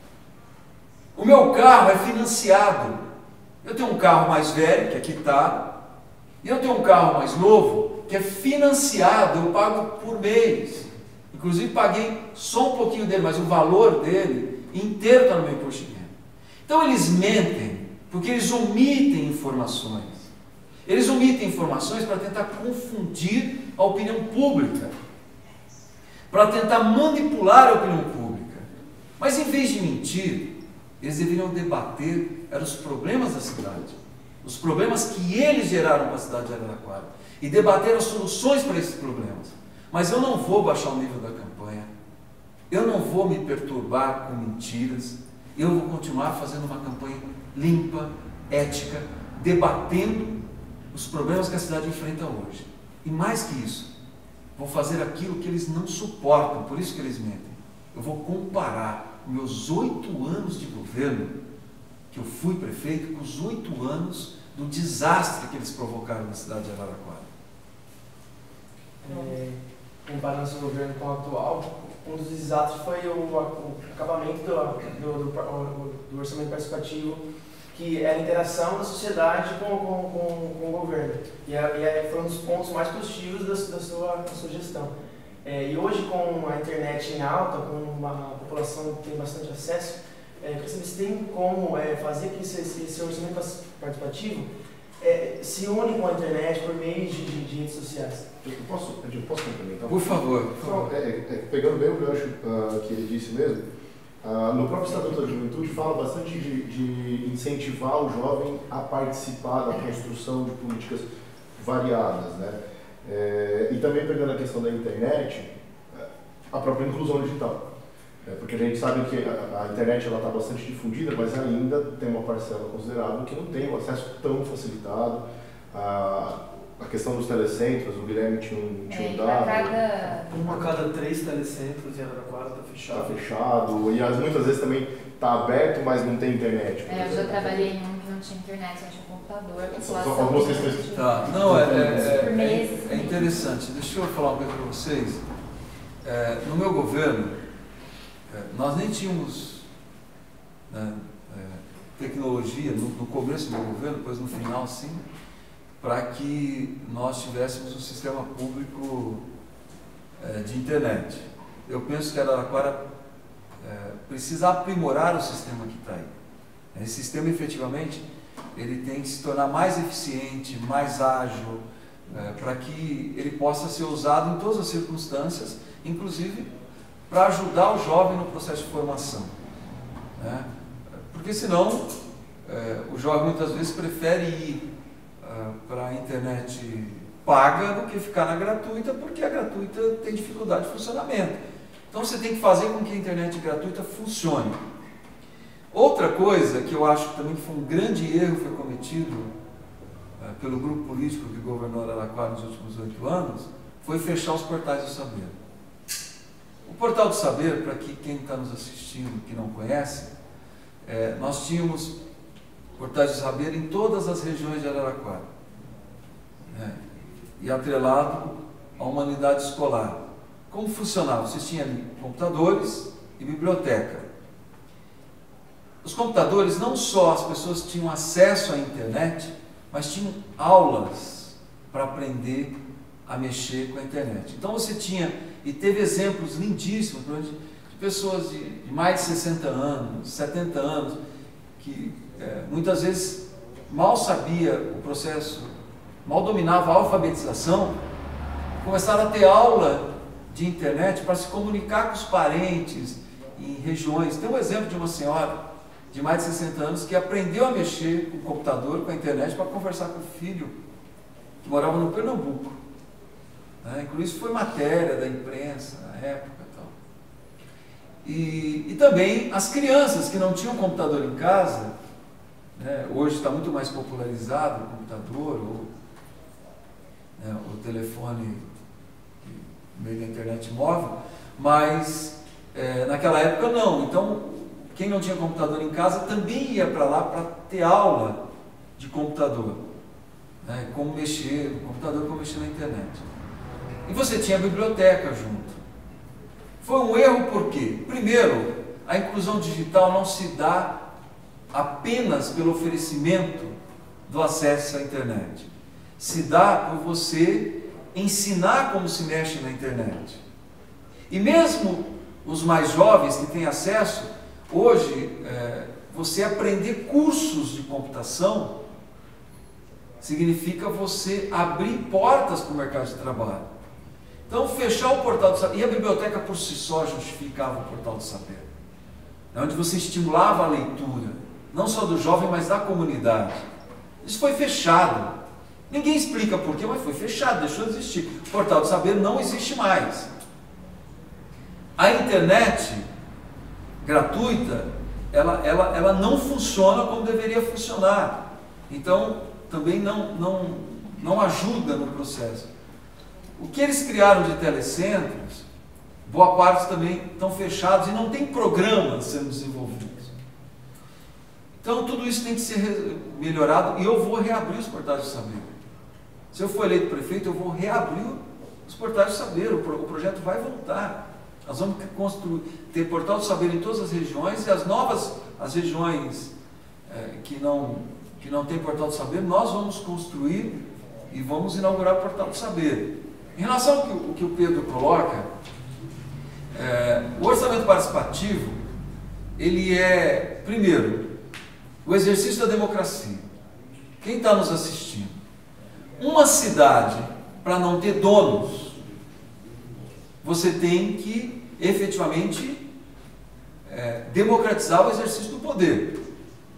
O meu carro é financiado. Eu tenho um carro mais velho, que aqui está, e eu tenho um carro mais novo, que é financiado, eu pago por mês. Inclusive paguei só um pouquinho dele, mas o valor dele inteiro está no meu imposto de renda. Então eles mentem, porque eles omitem informações. Eles omitem informações para tentar confundir a opinião pública, para tentar manipular a opinião pública. Mas em vez de mentir, eles deveriam debater eram os problemas da cidade, os problemas que eles geraram para a cidade de Araraquara, e debater as soluções para esses problemas. Mas eu não vou baixar o nível da campanha, eu não vou me perturbar com mentiras, eu vou continuar fazendo uma campanha limpa, ética, debatendo os problemas que a cidade enfrenta hoje. E mais que isso, vou fazer aquilo que eles não suportam, por isso que eles mentem. Eu vou comparar meus oito anos de governo, que eu fui prefeito, com os oito anos do desastre que eles provocaram na cidade de Araraquara. É, comparando esse governo com o atual, um dos desastres foi o, o acabamento do, do, do, do orçamento participativo, que é a interação da sociedade com, com, com, com o governo. E, é, e foi um dos pontos mais positivos da, da, sua, da sua gestão. É, e hoje, com a internet em alta, com uma população que tem bastante acesso, é, eu queria saber se tem como é, fazer que esse, esse orçamento participativo é, se une com a internet por meio de, de, de redes sociais. Eu posso, eu posso complementar? Por favor. Por favor. Então, é, é, pegando bem o gancho uh, que ele disse mesmo, uh, no próprio Estatuto da Juventude fala bastante de, de incentivar o jovem a participar da construção de políticas variadas, né? É, e também pegando a questão da internet, a própria inclusão digital. É, porque a gente sabe que a, a internet está bastante difundida, mas ainda tem uma parcela considerável que não tem o acesso tão facilitado. A, a questão dos telecentros, o Guilherme tinha um, tinha um é, dado. Cada... Uma a cada três telecentros em Araraquara está fechado. Está fechado, e as, muitas vezes também está aberto, mas não tem internet. É, eu já trabalhei em um que não tinha internet, só tinha computador. Só, só algumas questões. Tá, não, é, é, Por é, meses. é interessante. Deixa eu falar uma coisa para vocês. É, no meu governo, é, nós nem tínhamos né, é, tecnologia no, no começo do meu governo, depois no final sim, para que nós tivéssemos um sistema público é, de internet. Eu penso que a Araraquara é, precisa aprimorar o sistema que está aí. Esse sistema, efetivamente, ele tem que se tornar mais eficiente, mais ágil, é, para que ele possa ser usado em todas as circunstâncias, inclusive para ajudar o jovem no processo de formação. Né? Porque senão, é, o jovem muitas vezes prefere ir é, para a internet paga do que ficar na gratuita, porque a gratuita tem dificuldade de funcionamento. Então você tem que fazer com que a internet gratuita funcione. Outra coisa que eu acho também que foi um grande erro que foi cometido uh, pelo grupo político que governou Araraquara nos últimos oito anos, foi fechar os portais do saber. O portal do saber, para que quem está nos assistindo que não conhece, é, nós tínhamos portais do saber em todas as regiões de Araraquara, né? E atrelado à humanidade escolar. como funcionava? Vocês tinham ali computadores e biblioteca. Os computadores, não só as pessoas tinham acesso à internet, mas tinham aulas para aprender a mexer com a internet. Então você tinha, e teve exemplos lindíssimos de pessoas de, de mais de sessenta anos, setenta anos, que é, muitas vezes mal sabia o processo, mal dominava a alfabetização, começaram a ter aula de internet para se comunicar com os parentes em regiões. Tem um exemplo de uma senhora de mais de sessenta anos que aprendeu a mexer com o computador, com a internet, para conversar com o filho, que morava no Pernambuco. Né? Inclusive isso foi matéria da imprensa na época. Tal. E, e também as crianças que não tinham computador em casa, né? Hoje está muito mais popularizado o computador ou né, o telefone no meio da internet móvel, mas é, naquela época não. Então, quem não tinha computador em casa também ia para lá para ter aula de computador, né? Como mexer no computador, como mexer na internet. E você tinha a biblioteca junto. Foi um erro por quê? Primeiro, a inclusão digital não se dá apenas pelo oferecimento do acesso à internet. Se dá por você ensinar como se mexe na internet. E mesmo os mais jovens que têm acesso, hoje, é, você aprender cursos de computação significa você abrir portas para o mercado de trabalho. Então, fechar o portal do saber, e a biblioteca por si só justificava o portal do saber, onde você estimulava a leitura, não só do jovem, mas da comunidade. Isso foi fechado. Ninguém explica por quê, mas foi fechado, deixou de existir. O portal do saber não existe mais. A internet gratuita, ela, ela, ela não funciona como deveria funcionar. Então, também não, não, não ajuda no processo. O que eles criaram de telecentros, boa parte também estão fechados e não tem programas sendo desenvolvidos. Então, tudo isso tem que ser melhorado e eu vou reabrir os portais de saber. Se eu for eleito prefeito, eu vou reabrir os portais de saber, o, pro, o projeto vai voltar. Nós vamos construir, ter portal de saber em todas as regiões e as novas, as regiões é, que não, que não tem portal de saber, nós vamos construir e vamos inaugurar o portal de saber. Em relação ao que, o que o Pedro coloca, é, o orçamento participativo, ele é, primeiro, o exercício da democracia. Quem está nos assistindo? Uma cidade, para não ter donos, você tem que efetivamente é, democratizar o exercício do poder.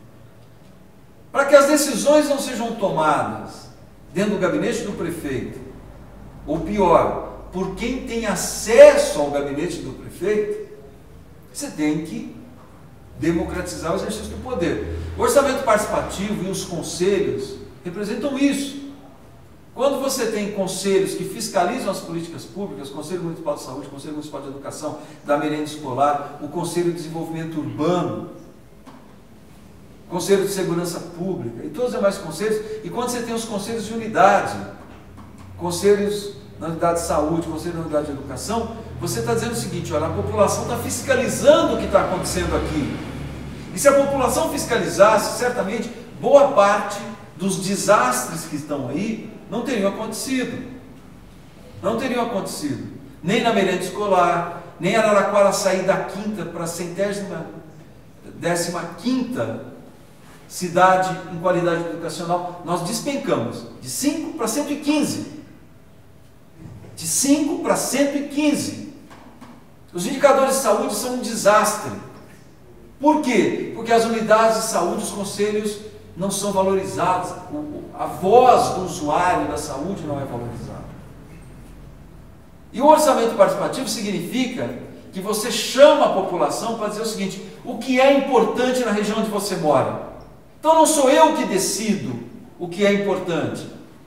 Para que as decisões não sejam tomadas dentro do gabinete do prefeito, ou pior, por quem tem acesso ao gabinete do prefeito, você tem que democratizar o exercício do poder. O orçamento participativo e os conselhos representam isso. Quando você tem conselhos que fiscalizam as políticas públicas, Conselho Municipal de Saúde, Conselho Municipal de Educação, da merenda escolar, o Conselho de Desenvolvimento Urbano, Conselho de Segurança Pública e todos os demais conselhos, e quando você tem os conselhos de unidade, conselhos na unidade de saúde, conselho na unidade de educação, você está dizendo o seguinte: olha, a população está fiscalizando o que está acontecendo aqui. E se a população fiscalizasse, certamente boa parte dos desastres que estão aí não teriam acontecido. Não teriam acontecido. Nem na merenda escolar, nem Araraquara sair da quinta para a centésima, décima quinta cidade em qualidade educacional. Nós despencamos de cinco para cento e quinze. De cinco para cento e quinze. Os indicadores de saúde são um desastre. Por quê? Porque as unidades de saúde, os conselhos não são valorizados. A voz do usuário da saúde não é valorizada. E o orçamento participativo significa que você chama a população para dizer o seguinte: o que é importante na região onde você mora. Então não sou eu que decido o que é importante.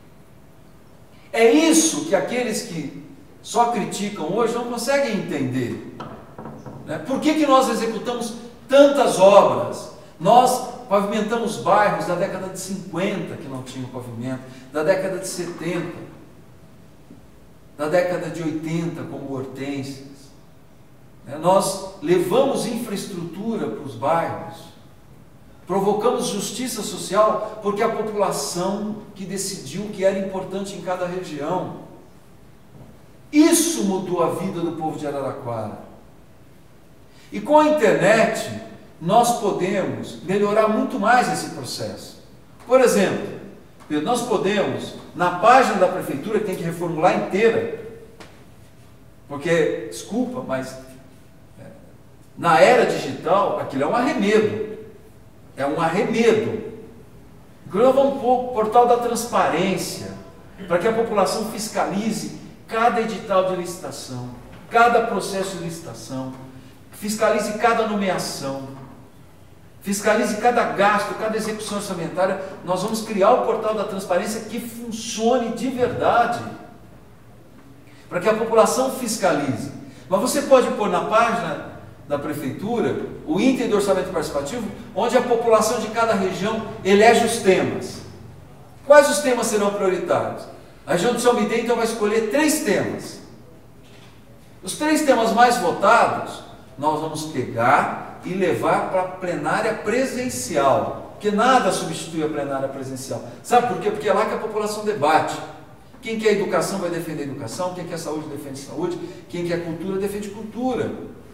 É isso que aqueles que só criticam hoje não conseguem entender. Né? Por que que nós executamos tantas obras? Nós pavimentamos bairros da década de cinquenta que não tinham pavimento, da década de setenta. da década de oitenta, como Hortências. Nós levamos infraestrutura para os bairros, provocamos justiça social porque a população que decidiu que era importante em cada região. Isso mudou a vida do povo de Araraquara. E com a internet, nós podemos melhorar muito mais esse processo. Por exemplo, nós podemos, na página da prefeitura, que tem que reformular inteira, porque, desculpa, mas na era digital, aquilo é um arremedo. É um arremedo. Inclusive, nós vamos pôr o portal da transparência, para que a população fiscalize cada edital de licitação, cada processo de licitação, fiscalize cada nomeação, fiscalize cada gasto, cada execução orçamentária. Nós vamos criar o portal da transparência que funcione de verdade, para que a população fiscalize. Mas você pode pôr na página da prefeitura o índice de orçamento participativo, onde a população de cada região elege os temas. Quais os temas serão prioritários? A região de São Midem, então, vai escolher três temas. Os três temas mais votados, nós vamos pegar e levar para a plenária presencial, porque nada substitui a plenária presencial. Sabe por quê? Porque é lá que a população debate. Quem quer educação vai defender educação, quem quer saúde defende saúde, quem quer cultura defende cultura.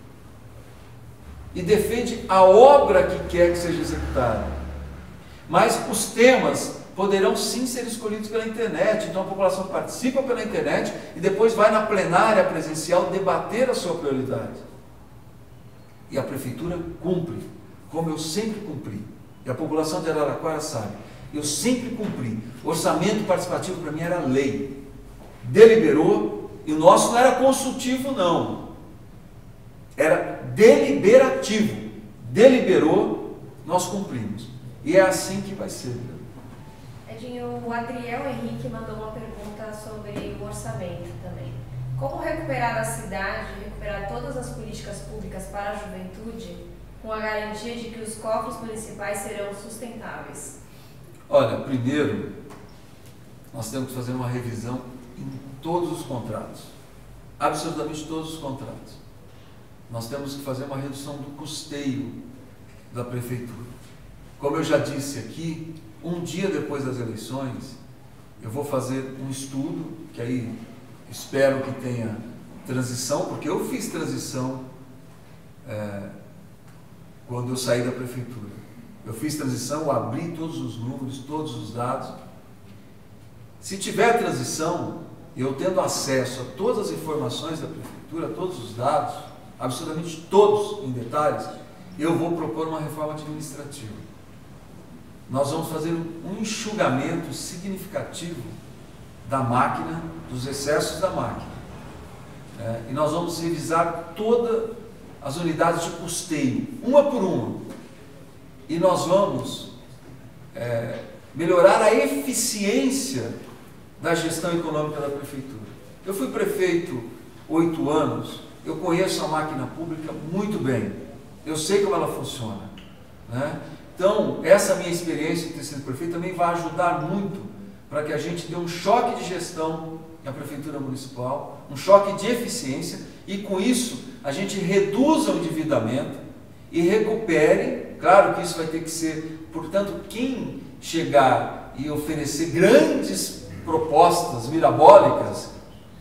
E defende a obra que quer que seja executada. Mas os temas poderão sim ser escolhidos pela internet, então a população participa pela internet e depois vai na plenária presencial debater a sua prioridade. E a prefeitura cumpre, como eu sempre cumpri. E a população de Araraquara sabe, eu sempre cumpri. O orçamento participativo para mim era lei. Deliberou, e o nosso não era consultivo não. Era deliberativo. Deliberou, nós cumprimos. E é assim que vai ser. Edinho, o Adriel Henrique mandou uma pergunta sobre o orçamento também. Como recuperar a cidade, recuperar todas as políticas públicas para a juventude, com a garantia de que os cofres municipais serão sustentáveis? Olha, primeiro, nós temos que fazer uma revisão em todos os contratos. Absolutamente todos os contratos. Nós temos que fazer uma redução do custeio da prefeitura. Como eu já disse aqui, um dia depois das eleições, eu vou fazer um estudo, que aí espero que tenha transição, porque eu fiz transição é, quando eu saí da prefeitura. Eu fiz transição, eu abri todos os números, todos os dados. Se tiver transição, eu tendo acesso a todas as informações da prefeitura, todos os dados, absolutamente todos em detalhes, eu vou propor uma reforma administrativa. Nós vamos fazer um enxugamento significativo da máquina, dos excessos da máquina. É, e nós vamos revisar todas as unidades de custeio, uma por uma. E nós vamos é, melhorar a eficiência da gestão econômica da prefeitura. Eu fui prefeito oito anos, eu conheço a máquina pública muito bem, eu sei como ela funciona, né? Então, essa minha experiência de ter sido prefeito também vai ajudar muito para que a gente dê um choque de gestão na prefeitura municipal, um choque de eficiência, e com isso a gente reduza o endividamento e recupere. Claro que isso vai ter que ser, portanto, quem chegar e oferecer grandes propostas mirabólicas,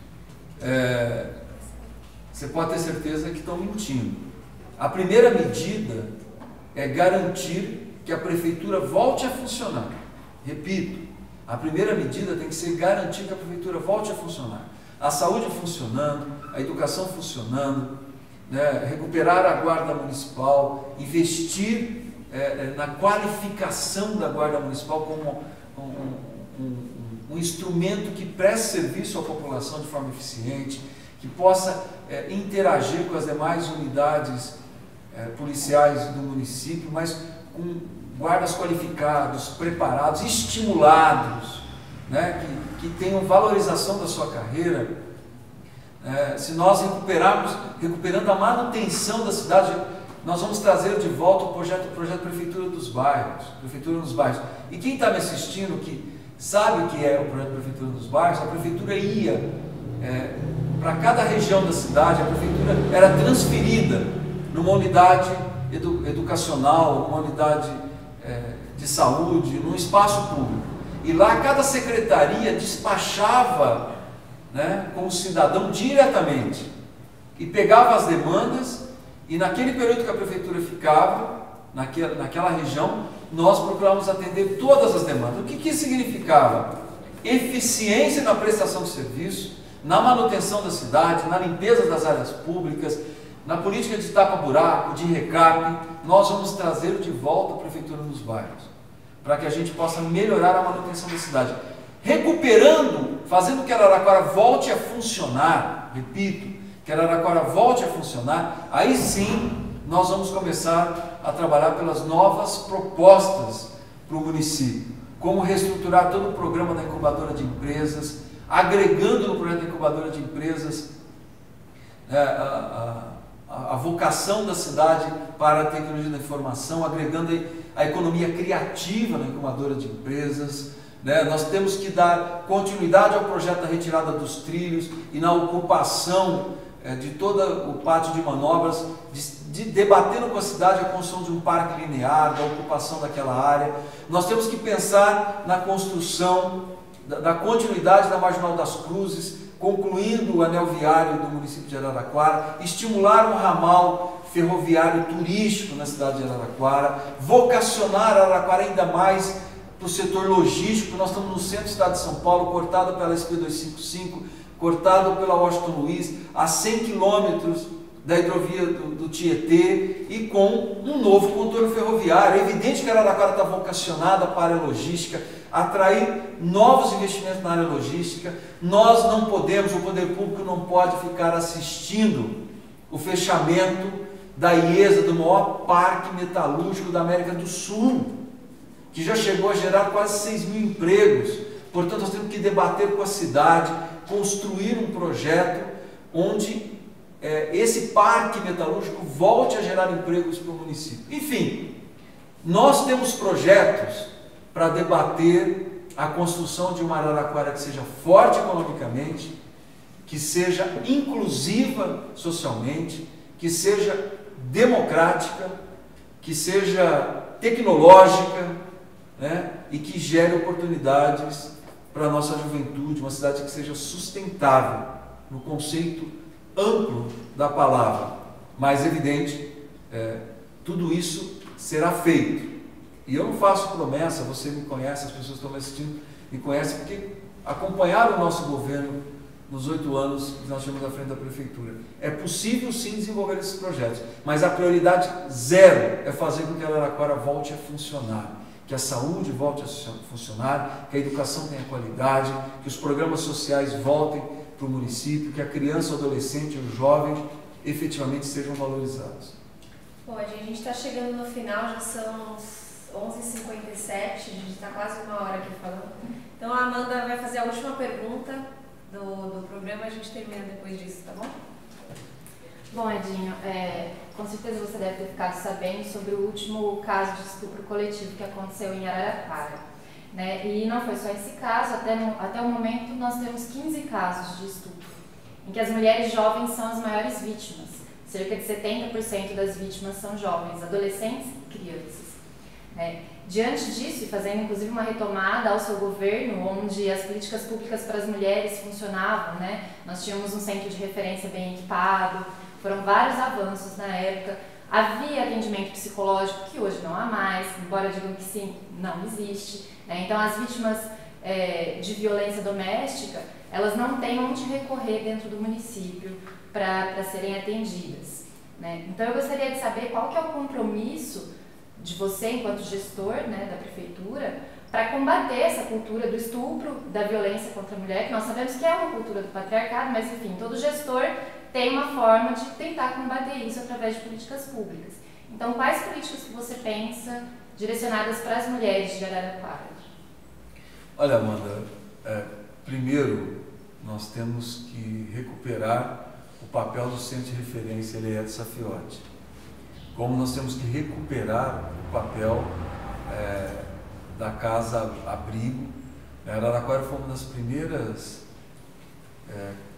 é, você pode ter certeza que estão mentindo. A primeira medida é garantir que a prefeitura volte a funcionar. Repito, a primeira medida tem que ser garantir que a prefeitura volte a funcionar. A saúde funcionando, a educação funcionando, né, recuperar a guarda municipal, investir é, na qualificação da guarda municipal como um, um, um, um instrumento que preste serviço à população de forma eficiente, que possa é, interagir com as demais unidades é, policiais do município, mas com guardas qualificados, preparados, estimulados, né, que, que tenham valorização da sua carreira. É, se nós recuperarmos, recuperando a manutenção da cidade, nós vamos trazer de volta o projeto, o projeto Prefeitura dos Bairros, Prefeitura nos Bairros. E quem está me assistindo, que sabe o que é o projeto Prefeitura dos Bairros, a Prefeitura ia é, para cada região da cidade, a prefeitura era transferida numa unidade edu educacional, numa unidade é, de saúde, num espaço público. E lá cada secretaria despachava, né, como cidadão diretamente e pegava as demandas, e naquele período que a prefeitura ficava, naquela, naquela região, nós procuramos atender todas as demandas. O que, que isso significava? Eficiência na prestação de serviço, na manutenção da cidade, na limpeza das áreas públicas, na política de tapa-buraco, de recape. Nós vamos trazer de volta a prefeitura nos bairros, para que a gente possa melhorar a manutenção da cidade, recuperando, fazendo que Araraquara volte a funcionar, repito, que Araraquara volte a funcionar. Aí sim nós vamos começar a trabalhar pelas novas propostas para o município, como reestruturar todo o programa da incubadora de empresas, agregando no projeto da incubadora de empresas é, a, a, a vocação da cidade para a tecnologia da informação, agregando a economia criativa na incubadora de empresas. Né? Nós temos que dar continuidade ao projeto da retirada dos trilhos e na ocupação é, de todo o pátio de manobras, de, de debatendo com a cidade a construção de um parque linear, da ocupação daquela área. Nós temos que pensar na construção da, da continuidade da Marginal das Cruzes, concluindo o anel viário do município de Araraquara, estimular um ramal ferroviário turístico na cidade de Araraquara, vocacionar Araraquara ainda mais para o setor logístico. Nós estamos no centro do estado de São Paulo, cortado pela S P duzentos e cinquenta e cinco, cortado pela Washington Luiz, a cem quilômetros da hidrovia do, do Tietê, e com um novo contorno ferroviário. É evidente que Araraquara está vocacionada para a área logística, atrair novos investimentos na área logística. Nós não podemos, o poder público não pode ficar assistindo o fechamento da IESA, do maior parque metalúrgico da América do Sul, que já chegou a gerar quase seis mil empregos. Portanto, nós temos que debater com a cidade, construir um projeto onde é, esse parque metalúrgico volte a gerar empregos para o município. Enfim, nós temos projetos para debater a construção de uma Araraquara que seja forte economicamente, que seja inclusiva socialmente, que seja democrática, que seja tecnológica, né, e que gere oportunidades para a nossa juventude, uma cidade que seja sustentável, no conceito amplo da palavra. Mas, evidente, é, tudo isso será feito. E eu não faço promessa, você me conhece, as pessoas que estão me assistindo me conhecem, porque acompanharam o nosso governo nos oito anos que nós tivemos à frente da prefeitura. É possível sim desenvolver esses projetos, mas a prioridade zero é fazer com que a Araraquara volte a funcionar, que a saúde volte a funcionar, que a educação tenha qualidade, que os programas sociais voltem para o município, que a criança, o adolescente e o jovem efetivamente sejam valorizados. Bom, a gente está chegando no final, já são onze e cinquenta e sete, a gente está quase uma hora aqui falando. Então a Amanda vai fazer a última pergunta do, do programa e a gente termina depois disso, tá bom? Bom, Edinho, é, com certeza você deve ter ficado sabendo sobre o último caso de estupro coletivo que aconteceu em Araraquara, né? E não foi só esse caso, até, no, até o momento nós temos quinze casos de estupro, em que as mulheres jovens são as maiores vítimas. Cerca de setenta por cento das vítimas são jovens, adolescentes e crianças. Né? Diante disso, e fazendo inclusive uma retomada ao seu governo, onde as políticas públicas para as mulheres funcionavam, né? Nós tínhamos um centro de referência bem equipado, foram vários avanços na época, havia atendimento psicológico que hoje não há mais, embora digam que sim, não existe. Né? Então as vítimas é, de violência doméstica, elas não têm onde recorrer dentro do município para serem atendidas. Né? Então eu gostaria de saber qual que é o compromisso de você, enquanto gestor, né, da prefeitura, para combater essa cultura do estupro, da violência contra a mulher, que nós sabemos que é uma cultura do patriarcado, mas enfim, todo gestor tem uma forma de tentar combater isso através de políticas públicas. Então, quais políticas que você pensa direcionadas para as mulheres de Araraquara? Olha, Amanda, é, primeiro nós temos que recuperar o papel do centro de referência Eliette Safiotti, como nós temos que recuperar o papel é, da Casa Abrigo. Araraquara foi uma das primeiras é,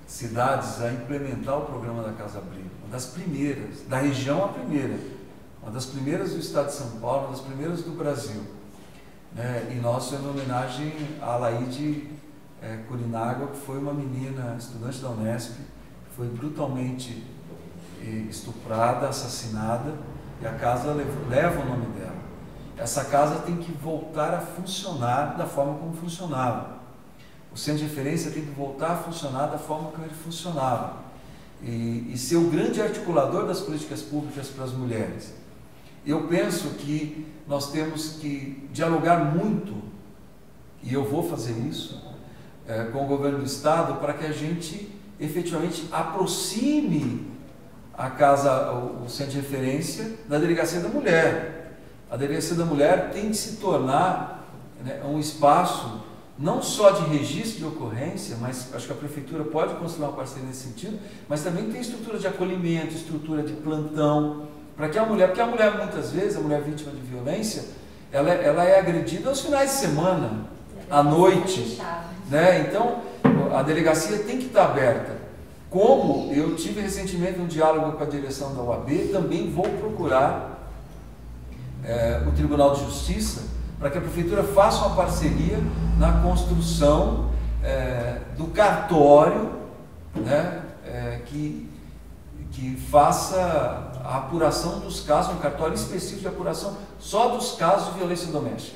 cidades a implementar o programa da Casa Abrigo, uma das primeiras, da região a primeira, uma das primeiras do estado de São Paulo, uma das primeiras do Brasil. Né? E nós fizemos homenagem a Alaide é, Curinágua, que foi uma menina estudante da Unesp, que foi brutalmente estuprada, assassinada, e a casa leva, leva o nome dela. Essa casa tem que voltar a funcionar da forma como funcionava. O centro de referência tem que voltar a funcionar da forma como ele funcionava. E, e ser o grande articulador das políticas públicas para as mulheres. Eu penso que nós temos que dialogar muito, e eu vou fazer isso, é, com o governo do Estado, para que a gente efetivamente aproxime a casa, o, o centro de referência da Delegacia da Mulher. A Delegacia da Mulher tem que se tornar, né, um espaço não só de registro de ocorrência, mas acho que a Prefeitura pode construir uma parceria nesse sentido, mas também tem estrutura de acolhimento, estrutura de plantão, para que a mulher, porque a mulher muitas vezes, a mulher vítima de violência, ela, ela é agredida aos finais de semana, à noite, né? Então a delegacia tem que estar aberta. Como eu tive recentemente um diálogo com a direção da U A B, também vou procurar é, o Tribunal de Justiça para que a Prefeitura faça uma parceria na construção é, do cartório, né, é, que, que faça a apuração dos casos, um cartório específico de apuração só dos casos de violência doméstica.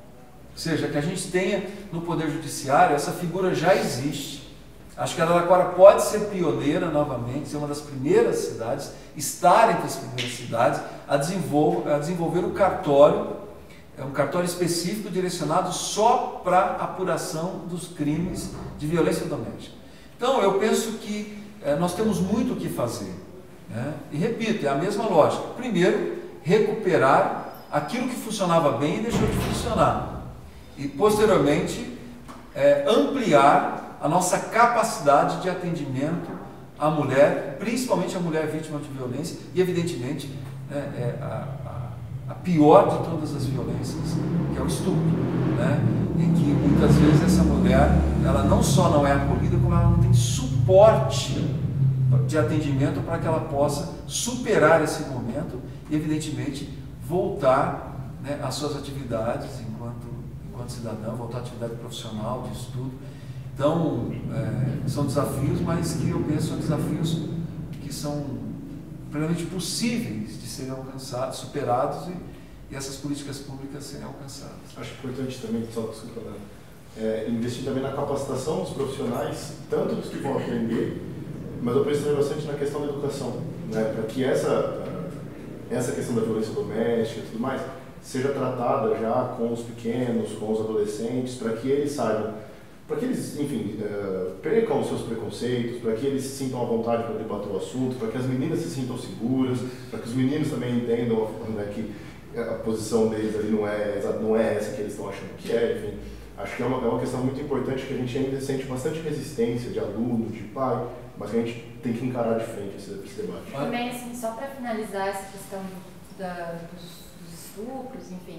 Ou seja, que a gente tenha no Poder Judiciário, essa figura já existe. Acho que a Araraquara pode ser pioneira novamente, ser uma das primeiras cidades, estar entre as primeiras cidades a desenvolver, a desenvolver o cartório, é um cartório específico direcionado só para apuração dos crimes de violência doméstica. Então, eu penso que é, nós temos muito o que fazer. Né? E repito, é a mesma lógica. Primeiro, recuperar aquilo que funcionava bem e deixou de funcionar. E, posteriormente, é, ampliar a nossa capacidade de atendimento à mulher, principalmente à mulher vítima de violência, e, evidentemente, né, é, a, a, a pior de todas as violências, que é o estupro, né? Em que, muitas vezes, essa mulher, ela não só não é acolhida, como ela não tem suporte de atendimento para que ela possa superar esse momento e, evidentemente, voltar, né, às suas atividades enquanto, enquanto cidadã, voltar à atividade profissional, de estudo. Então, é, são desafios, mas que eu penso são desafios que são plenamente possíveis de serem alcançados, superados e, e essas políticas públicas serem alcançadas. Acho importante também, só desculpa, né, é, investir também na capacitação dos profissionais, tanto dos que vão aprender, mas eu penso também bastante na questão da educação, né, para que essa, essa questão da violência doméstica e tudo mais seja tratada já com os pequenos, com os adolescentes, para que eles saibam, para que eles, enfim, uh, percam os seus preconceitos, para que eles se sintam à vontade para debater o assunto, para que as meninas se sintam seguras, para que os meninos também entendam, né, que a posição deles ali não é, não é essa que eles estão achando que é, enfim. Acho que é uma, é uma questão muito importante que a gente ainda sente bastante resistência de aluno, de pai, mas que a gente tem que encarar de frente esse, esse debate. Também, assim, só para finalizar essa questão da, dos, dos estupros, enfim,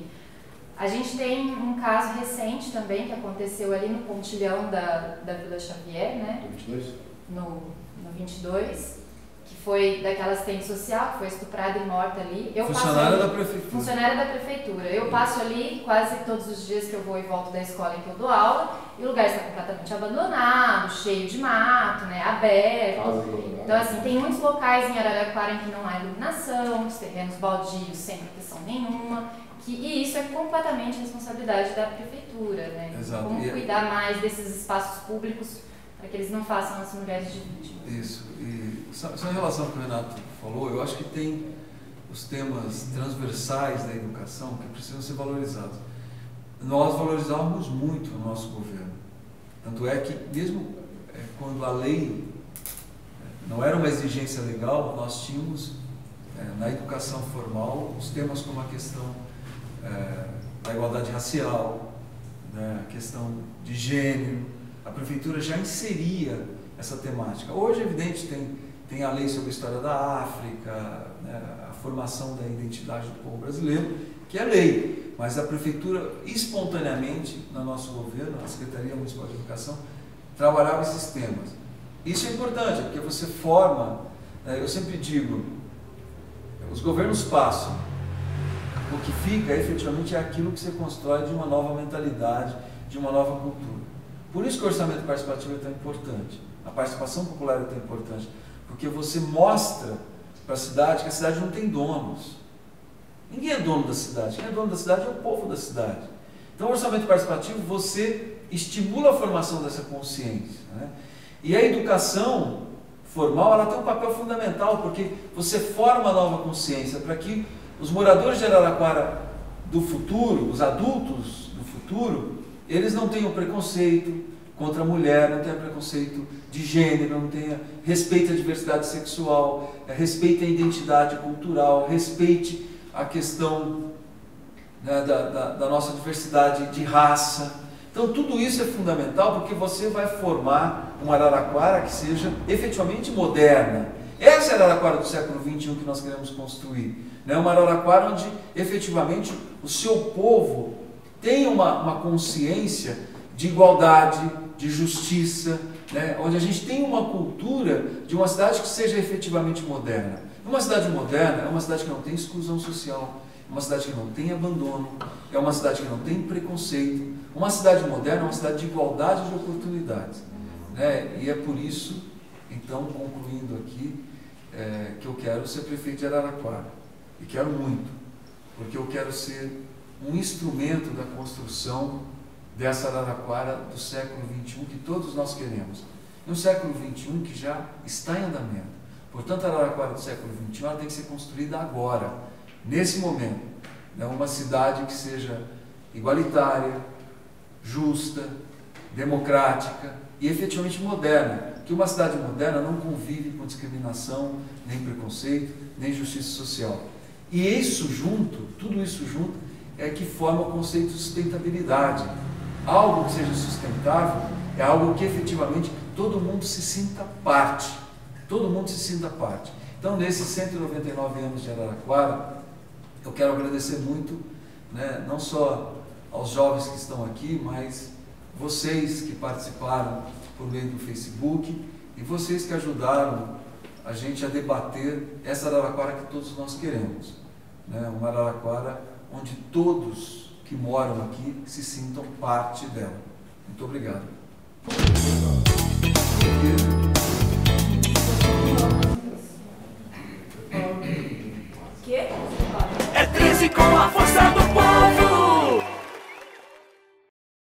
a gente tem um caso recente também que aconteceu ali no pontilhão da, da Vila Xavier, né? No vinte e dois? No, no vinte e dois, que foi daquela assistente social, que foi estuprada e morta ali. Eu funcionária ali, da prefeitura. Funcionária da prefeitura. Eu passo ali quase todos os dias que eu vou e volto da escola em que eu dou aula, e o lugar está completamente abandonado, cheio de mato, né, aberto. Então, assim, tem muitos locais em Araraquara em que não há iluminação, os terrenos baldios sem proteção nenhuma, que, e isso é completamente responsabilidade da prefeitura, né? Exato. Como e cuidar mais desses espaços públicos para que eles não façam as mulheres de vítimas. Isso. E só, só em relação ao que o Renato falou, eu acho que tem os temas transversais da educação que precisam ser valorizados. Nós valorizávamos muito o nosso governo. Tanto é que, mesmo é, quando a lei é, não era uma exigência legal, nós tínhamos é, na educação formal os temas como a questão é, da igualdade racial, né, a questão de gênero. A prefeitura já inseria essa temática. Hoje, é evidente, tem, tem a lei sobre a história da África, né, a formação da identidade do povo brasileiro, que é lei, mas a prefeitura, espontaneamente, no nosso governo, a Secretaria Municipal de Educação, trabalhava esses temas. Isso é importante, porque você forma, né, eu sempre digo, os governos passam, o que fica efetivamente é aquilo que você constrói de uma nova mentalidade, de uma nova cultura. Por isso que o orçamento participativo é tão importante, a participação popular é tão importante, porque você mostra para a cidade que a cidade não tem donos. Ninguém é dono da cidade, quem é dono da cidade é o povo da cidade. Então o orçamento participativo, você estimula a formação dessa consciência, né? E a educação formal, ela tem um papel fundamental, porque você forma a nova consciência para que os moradores de Araraquara do futuro, os adultos do futuro, eles não tenham preconceito contra a mulher, não tenham preconceito de gênero, não tenha respeito à diversidade sexual, respeite a identidade cultural, respeite a questão, né, da, da, da nossa diversidade de raça. Então tudo isso é fundamental porque você vai formar uma Araraquara que seja efetivamente moderna. Essa é a Araraquara do século vinte e um que nós queremos construir, né? Uma Araraquara onde efetivamente o seu povo tem uma, uma consciência de igualdade, de justiça, né? Onde a gente tem uma cultura de uma cidade que seja efetivamente moderna. Uma cidade moderna é uma cidade que não tem exclusão social, uma cidade que não tem abandono, é uma cidade que não tem preconceito. Uma cidade moderna é uma cidade de igualdade de oportunidades, né? E é por isso, então, concluindo aqui, é, que eu quero ser prefeito de Araraquara. E quero muito, porque eu quero ser um instrumento da construção dessa Araraquara do século vinte e um que todos nós queremos. E um século vinte e um que já está em andamento. Portanto, a Araraquara do século vinte e um ela tem que ser construída agora, nesse momento. Né? Uma cidade que seja igualitária, justa, democrática e efetivamente moderna. Que uma cidade moderna não convive com discriminação, nem preconceito, nem justiça social. E isso junto, tudo isso junto, é que forma o conceito de sustentabilidade. Algo que seja sustentável é algo que efetivamente todo mundo se sinta parte. Todo mundo se sinta parte. Então, nesses cento e noventa e nove anos de Araraquara, eu quero agradecer muito, né, não só aos jovens que estão aqui, mas vocês que participaram por meio do Facebook e vocês que ajudaram a gente a debater essa Araraquara que todos nós queremos, né? Uma Araraquara onde todos que moram aqui se sintam parte dela. Muito obrigado.